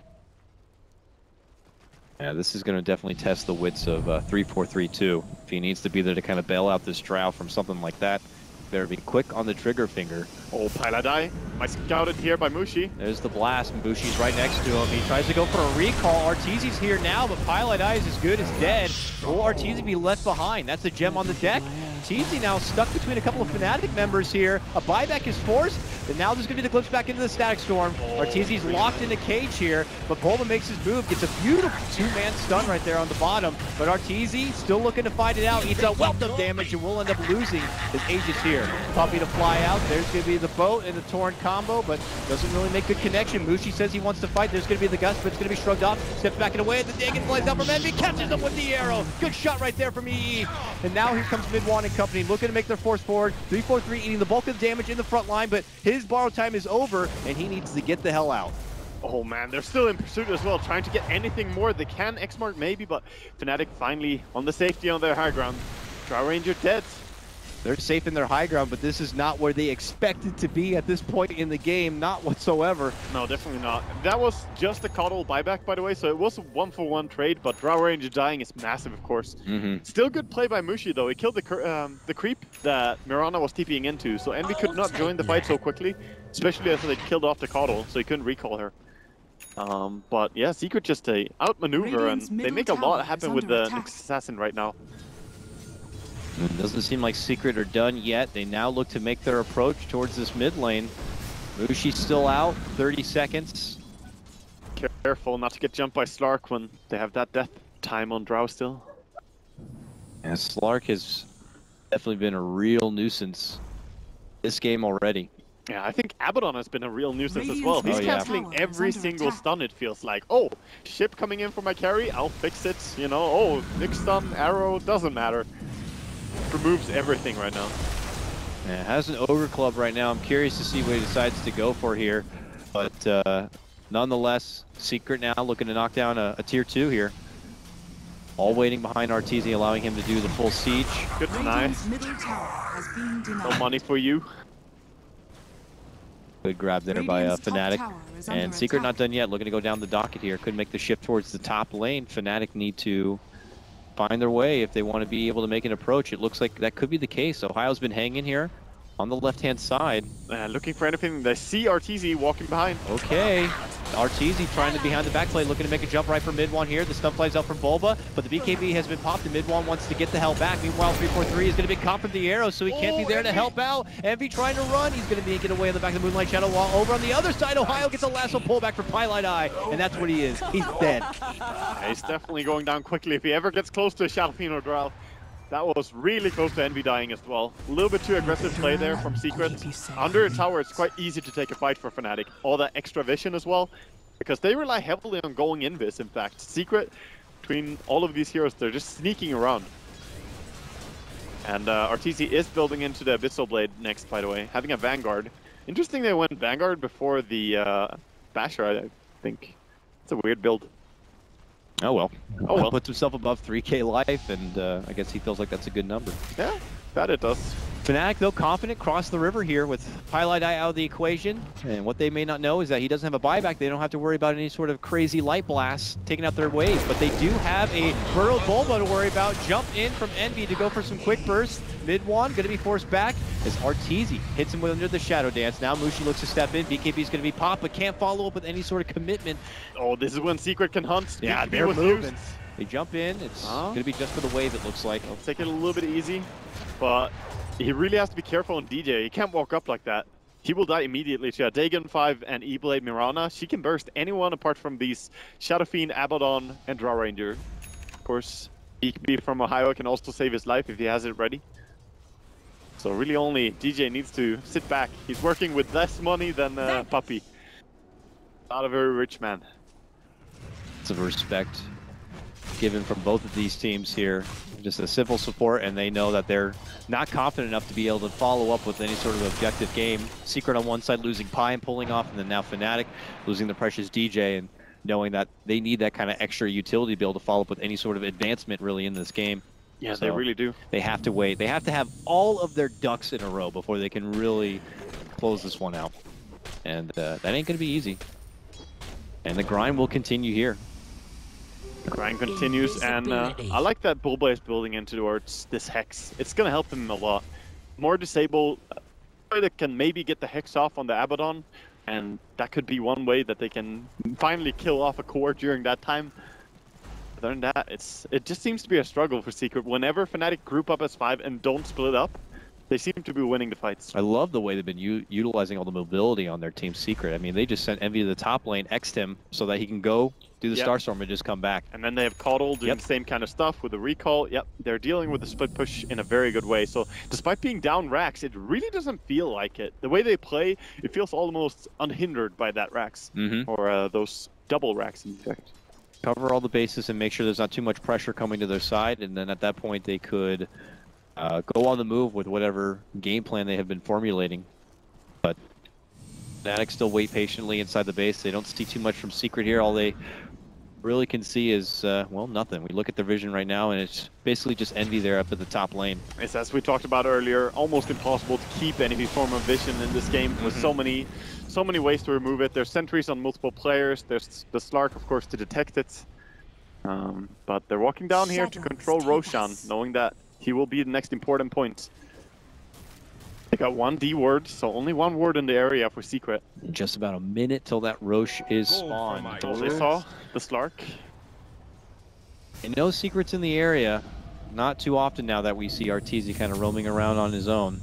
yeah, this is going to definitely test the wits of uh, three four three two. If he needs to be there to kind of bail out this Drow from something like that, better be quick on the trigger finger. Oh, Paladai. Might scouted here by Mushi. There's the blast. Mushi's right next to him. He tries to go for a recall. Arteezy's here now, but Pilot Eye is as good as dead. Will Arteezy be left behind? That's a gem on the deck. Arteezy now stuck between a couple of Fnatic members here. A buyback is forced, and now there's going to be the glimpse back into the Static Storm. Oh, Arteezy's really? locked in a cage here, but Bulba makes his move, gets a beautiful two-man stun right there on the bottom. But Arteezy still looking to fight it out. Eats a wealth of damage and will end up losing his Aegis here. Puppey to fly out. There's going to be the boat and the Torrent combo, but doesn't really make good connection. Mushi says he wants to fight. There's going to be the gust, but it's going to be shrugged off. Steps back and away. The Dagon flies out from Envy. Catches him with the arrow. Good shot right there from E E. And now here comes Mid One and company looking to make their force forward. three four three eating the bulk of the damage in the front line, but his borrow time is over, and he needs to get the hell out. Oh man, they're still in pursuit as well, trying to get anything more. They can X-Mark maybe, but Fnatic finally on the safety on their high ground. Drow Ranger dead. They're safe in their high ground, but this is not where they expected to be at this point in the game, not whatsoever. No, definitely not. That was just a Coddle buyback, by the way, so it was a one-for-one trade, but Drow Ranger dying is massive, of course. Mm-hmm. Still good play by Mushi, though. He killed the cr um, the creep that Mirana was TPing into, so Envy could not join the fight so quickly, especially after they killed off the Coddle, so he couldn't recall her. Um, but yeah, Secret just uh, outmaneuver, and they make a lot happen with the Nyx Assassin right now. It doesn't seem like Secret are done yet. They now look to make their approach towards this mid lane. Mushi's still out, thirty seconds. Careful not to get jumped by Slark when they have that death time on Drow still. Yeah, Slark has definitely been a real nuisance this game already. Yeah, I think Abaddon has been a real nuisance as Radiant's well. He's Oh, yeah. canceling tower is every under single attack. stun, it feels like. Oh, ship coming in for my carry, I'll fix it. You know, oh, Nyx stun, arrow, doesn't matter. Removes everything right now. Yeah, has an Ogre Club right now. I'm curious to see what he decides to go for here. But uh, nonetheless, Secret now looking to knock down a, a tier two here. All waiting behind Arteezy, allowing him to do the full siege. Good deny. Radiant's middle tower has been denied. No money for you. Good grab there by uh, Radiant's top Fnatic. tower is under And Secret attack. not done yet, looking to go down the docket here. Could make the shift towards the top lane. Fnatic need to find their way if they want to be able to make an approach. It looks like that could be the case. Ohio's been hanging here on the left-hand side. Uh, looking for anything. They see Arteezy walking behind. Okay. Arteezy trying to behind the backplate, looking to make a jump right for mid one here. The stun flies out from Bulba, but the B K B has been popped and mid one wants to get the hell back. Meanwhile, three four three is going to be caught from the arrow, so he can't be there to help out. Envy trying to run. He's going to make it away in the back of the Moonlight Shadow wall. Over on the other side, Ohio gets a lasso pullback for Pilot Eye, and that's what he is. He's dead. Yeah, he's definitely going down quickly if he ever gets close to a Shadowfiend or Drow. That was really close to Envy dying as well. A little bit too aggressive play there from Secret. Under a tower, it's quite easy to take a fight for Fnatic. All that extra vision as well, because they rely heavily on going invis, in fact. Secret, between all of these heroes, they're just sneaking around. And uh, Arteezy is building into the Abyssal Blade next, by the way, having a Vanguard. Interesting they went Vanguard before the uh, Basher, I think. It's a weird build. Oh well. Oh well. Puts himself above three K life, and uh, I guess he feels like that's a good number. Yeah, that it does. Fnatic, though, confident, cross the river here with Pilot Eye out of the equation. And what they may not know is that he doesn't have a buyback. They don't have to worry about any sort of crazy light blasts taking out their wave. But they do have a Burrow Bulba to worry about. Jump in from Envy to go for some quick bursts. Mid one, going to be forced back as Arteezy hits him with under the Shadow Dance. Now Mushi looks to step in. B K B is going to be popped, but can't follow up with any sort of commitment. Oh, this is when Secret can hunt. Yeah, B K B they're was moving. used. They jump in. It's Huh? going to be just for the wave, it looks like. I'll take it a little bit easy, but he really has to be careful on D J. He can't walk up like that. He will die immediately to a Dagon five and E-Blade Mirana. She can burst anyone apart from these Shadowfiend, Abaddon, and Drow Ranger. Of course, B K B from Ohio can also save his life if he has it ready. So really only D J needs to sit back. He's working with less money than uh, Puppey. Not a very rich man. It's of respect. given from both of these teams here. Just a simple support, and they know that they're not confident enough to be able to follow up with any sort of objective game. Secret on one side losing Pi and pulling off, and then now Fnatic losing the precious D J, and knowing that they need that kind of extra utility to be able to follow up with any sort of advancement really in this game. Yeah, So they really do. They have to wait. They have to have all of their ducks in a row before they can really close this one out. And uh, that ain't going to be easy. And the grind will continue here. The grind continues, and uh, I like that Bulba is building into towards this Hex. It's going to help him a lot. More disable, uh, that can maybe get the Hex off on the Abaddon, and that could be one way that they can finally kill off a core during that time. Other than that, it's it just seems to be a struggle for Secret. Whenever Fnatic group up as five and don't split up, they seem to be winning the fights. I love the way they've been u utilizing all the mobility on their team Secret. I mean, they just sent Envy to the top lane, X'd him, so that he can go do the Yep. Starstorm and just come back. And then they have Caudle doing Yep. the same kind of stuff with the recall. Yep, they're dealing with the split push in a very good way. So despite being down Rax, it really doesn't feel like it. The way they play, it feels almost unhindered by that Rax. Mm-hmm. Or uh, those double Rax, in fact. Cover all the bases and make sure there's not too much pressure coming to their side, and then at that point they could uh, go on the move with whatever game plan they have been formulating. But Fnatic still wait patiently inside the base. They don't see too much from Secret here. All they really can see is, uh, well, nothing. We look at their vision right now, and it's basically just Envy there up at the top lane. It's, as we talked about earlier, almost impossible to keep any form of vision in this game with Mm-hmm. so many so many ways to remove it. There's sentries on multiple players. There's the Slark, of course, to detect it. Um, but they're walking down here to Shadows control take Roshan, us. knowing that he will be the next important point. They got one D ward, so only one ward in the area for Secret. Just about a minute till that Roche is spawned. So they saw the Slark. And no Secrets in the area. Not too often now that we see Arteezy kind of roaming around on his own.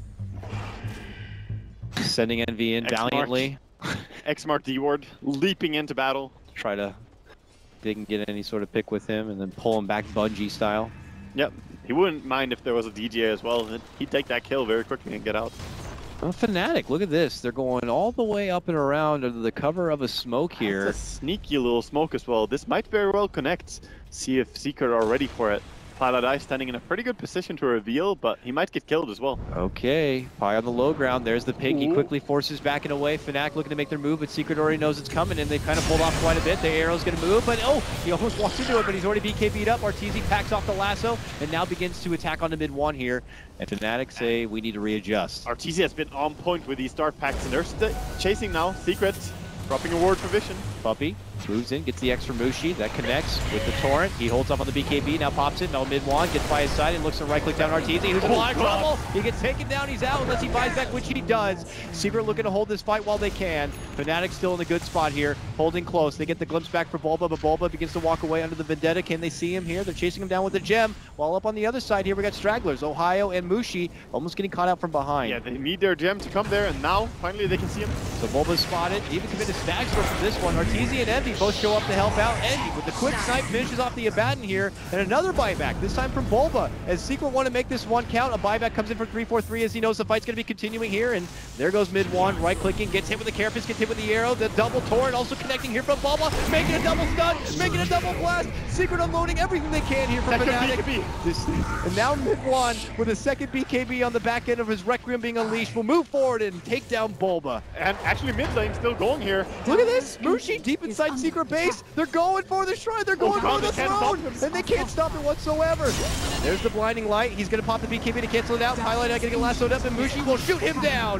Sending Envy in X-Mark. valiantly. X-Mark D ward, leaping into battle. Try to they can get any sort of pick with him and then pull him back Bungie style. Yep, he wouldn't mind if there was a D J as well. He'd take that kill very quickly and get out. Well, Fnatic, look at this. They're going all the way up and around under the cover of a smoke here. It's a sneaky little smoke as well. This might very well connect. See if Secret are ready for it. Paladai standing in a pretty good position to reveal, but he might get killed as well. Okay, Pi on the low ground. There's the pick. He Ooh. quickly forces back and away. Fnatic looking to make their move, but Secret already knows it's coming, and they've kind of pulled off quite a bit. The arrow's going to move, but oh, he almost walks into it, but he's already B K B'd up. Arteezy packs off the lasso, and now begins to attack on the mid one here. And Fnatic say we need to readjust. Arteezy has been on point with these start packs, and they're st chasing now. Secret dropping a ward for vision. Puppey moves in, gets the extra Mushi. That connects with the Torrent. He holds up on the B K B, now pops it. Now mid one, gets by his side and looks to right click down Arteezy, who's in a Oh, lot of God. trouble. He gets taken down, he's out unless he buys back, which he does. Secret looking to hold this fight while they can. Fnatic still in a good spot here, holding close. They get the glimpse back for Bulba, but Bulba begins to walk away under the Vendetta. Can they see him here? They're chasing him down with the gem. While up on the other side here, we got Stragglers, Ohio and Mushi, almost getting caught out from behind. Yeah, they need their gem to come there, and now finally they can see him. So Bulba's spotted, even committed stag stroke from this one. Arteezy and Envy both show up to help out. Envy with the quick snipe finishes off the Abaddon here, and another buyback, this time from Bulba. As Secret want to make this one count, a buyback comes in for three four three as he knows the fight's going to be continuing here, and there goes mid one, right clicking, gets hit with the Carapace, gets hit with the arrow, the double torrent also connecting here from Bulba, making a double stun, making a double blast. Secret unloading everything they can here from Second Fnatic. B K B. This, and now mid one with a second B K B on the back end of his Requiem being unleashed will move forward and take down Bulba. And actually mid lane still going here. Look at this! Mushi deep inside Secret base. They're going for the shrine. They're going God, for the they can't stop throne. him. And they can't stop it whatsoever. There's the blinding light. He's going to pop the B K B to cancel it out. Highlight not going to get lassoed up, and Mushi will shoot him down.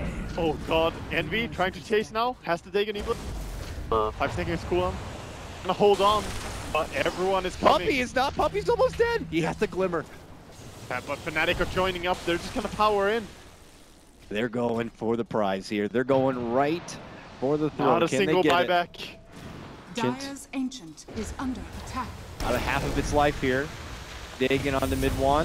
Oh god, Envy trying to chase now, has to take an evil. Uh, five seconds cooldown. Gonna hold on, but everyone is coming. Puppey is not. Puppey's almost dead. He has to glimmer. Yeah, but Fnatic are joining up, they're just gonna power in. They're going for the prize here. They're going right for the throne. Not a Can single they get buyback. it? Dire's Ancient is under attack. Out of half of its life here. Digging on the mid one.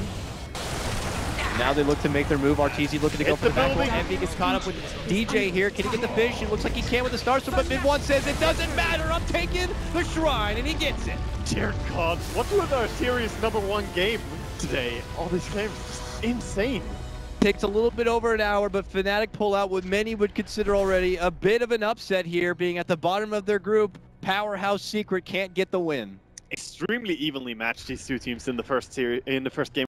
Now they look to make their move. Arteezy looking to go It's for the the back one. building. Envy gets caught up with D J here. Can he get the fish? It looks like he can with the Starstorm, but mid one says it doesn't matter. I'm taking the shrine, and he gets it. Dear god, what was our series number one game today? All these games, insane. Takes a little bit over an hour, but Fnatic pull out what many would consider already a bit of an upset here, being at the bottom of their group. Powerhouse Secret can't get the win. extremely evenly matched, these two teams, in the first series, in the first game.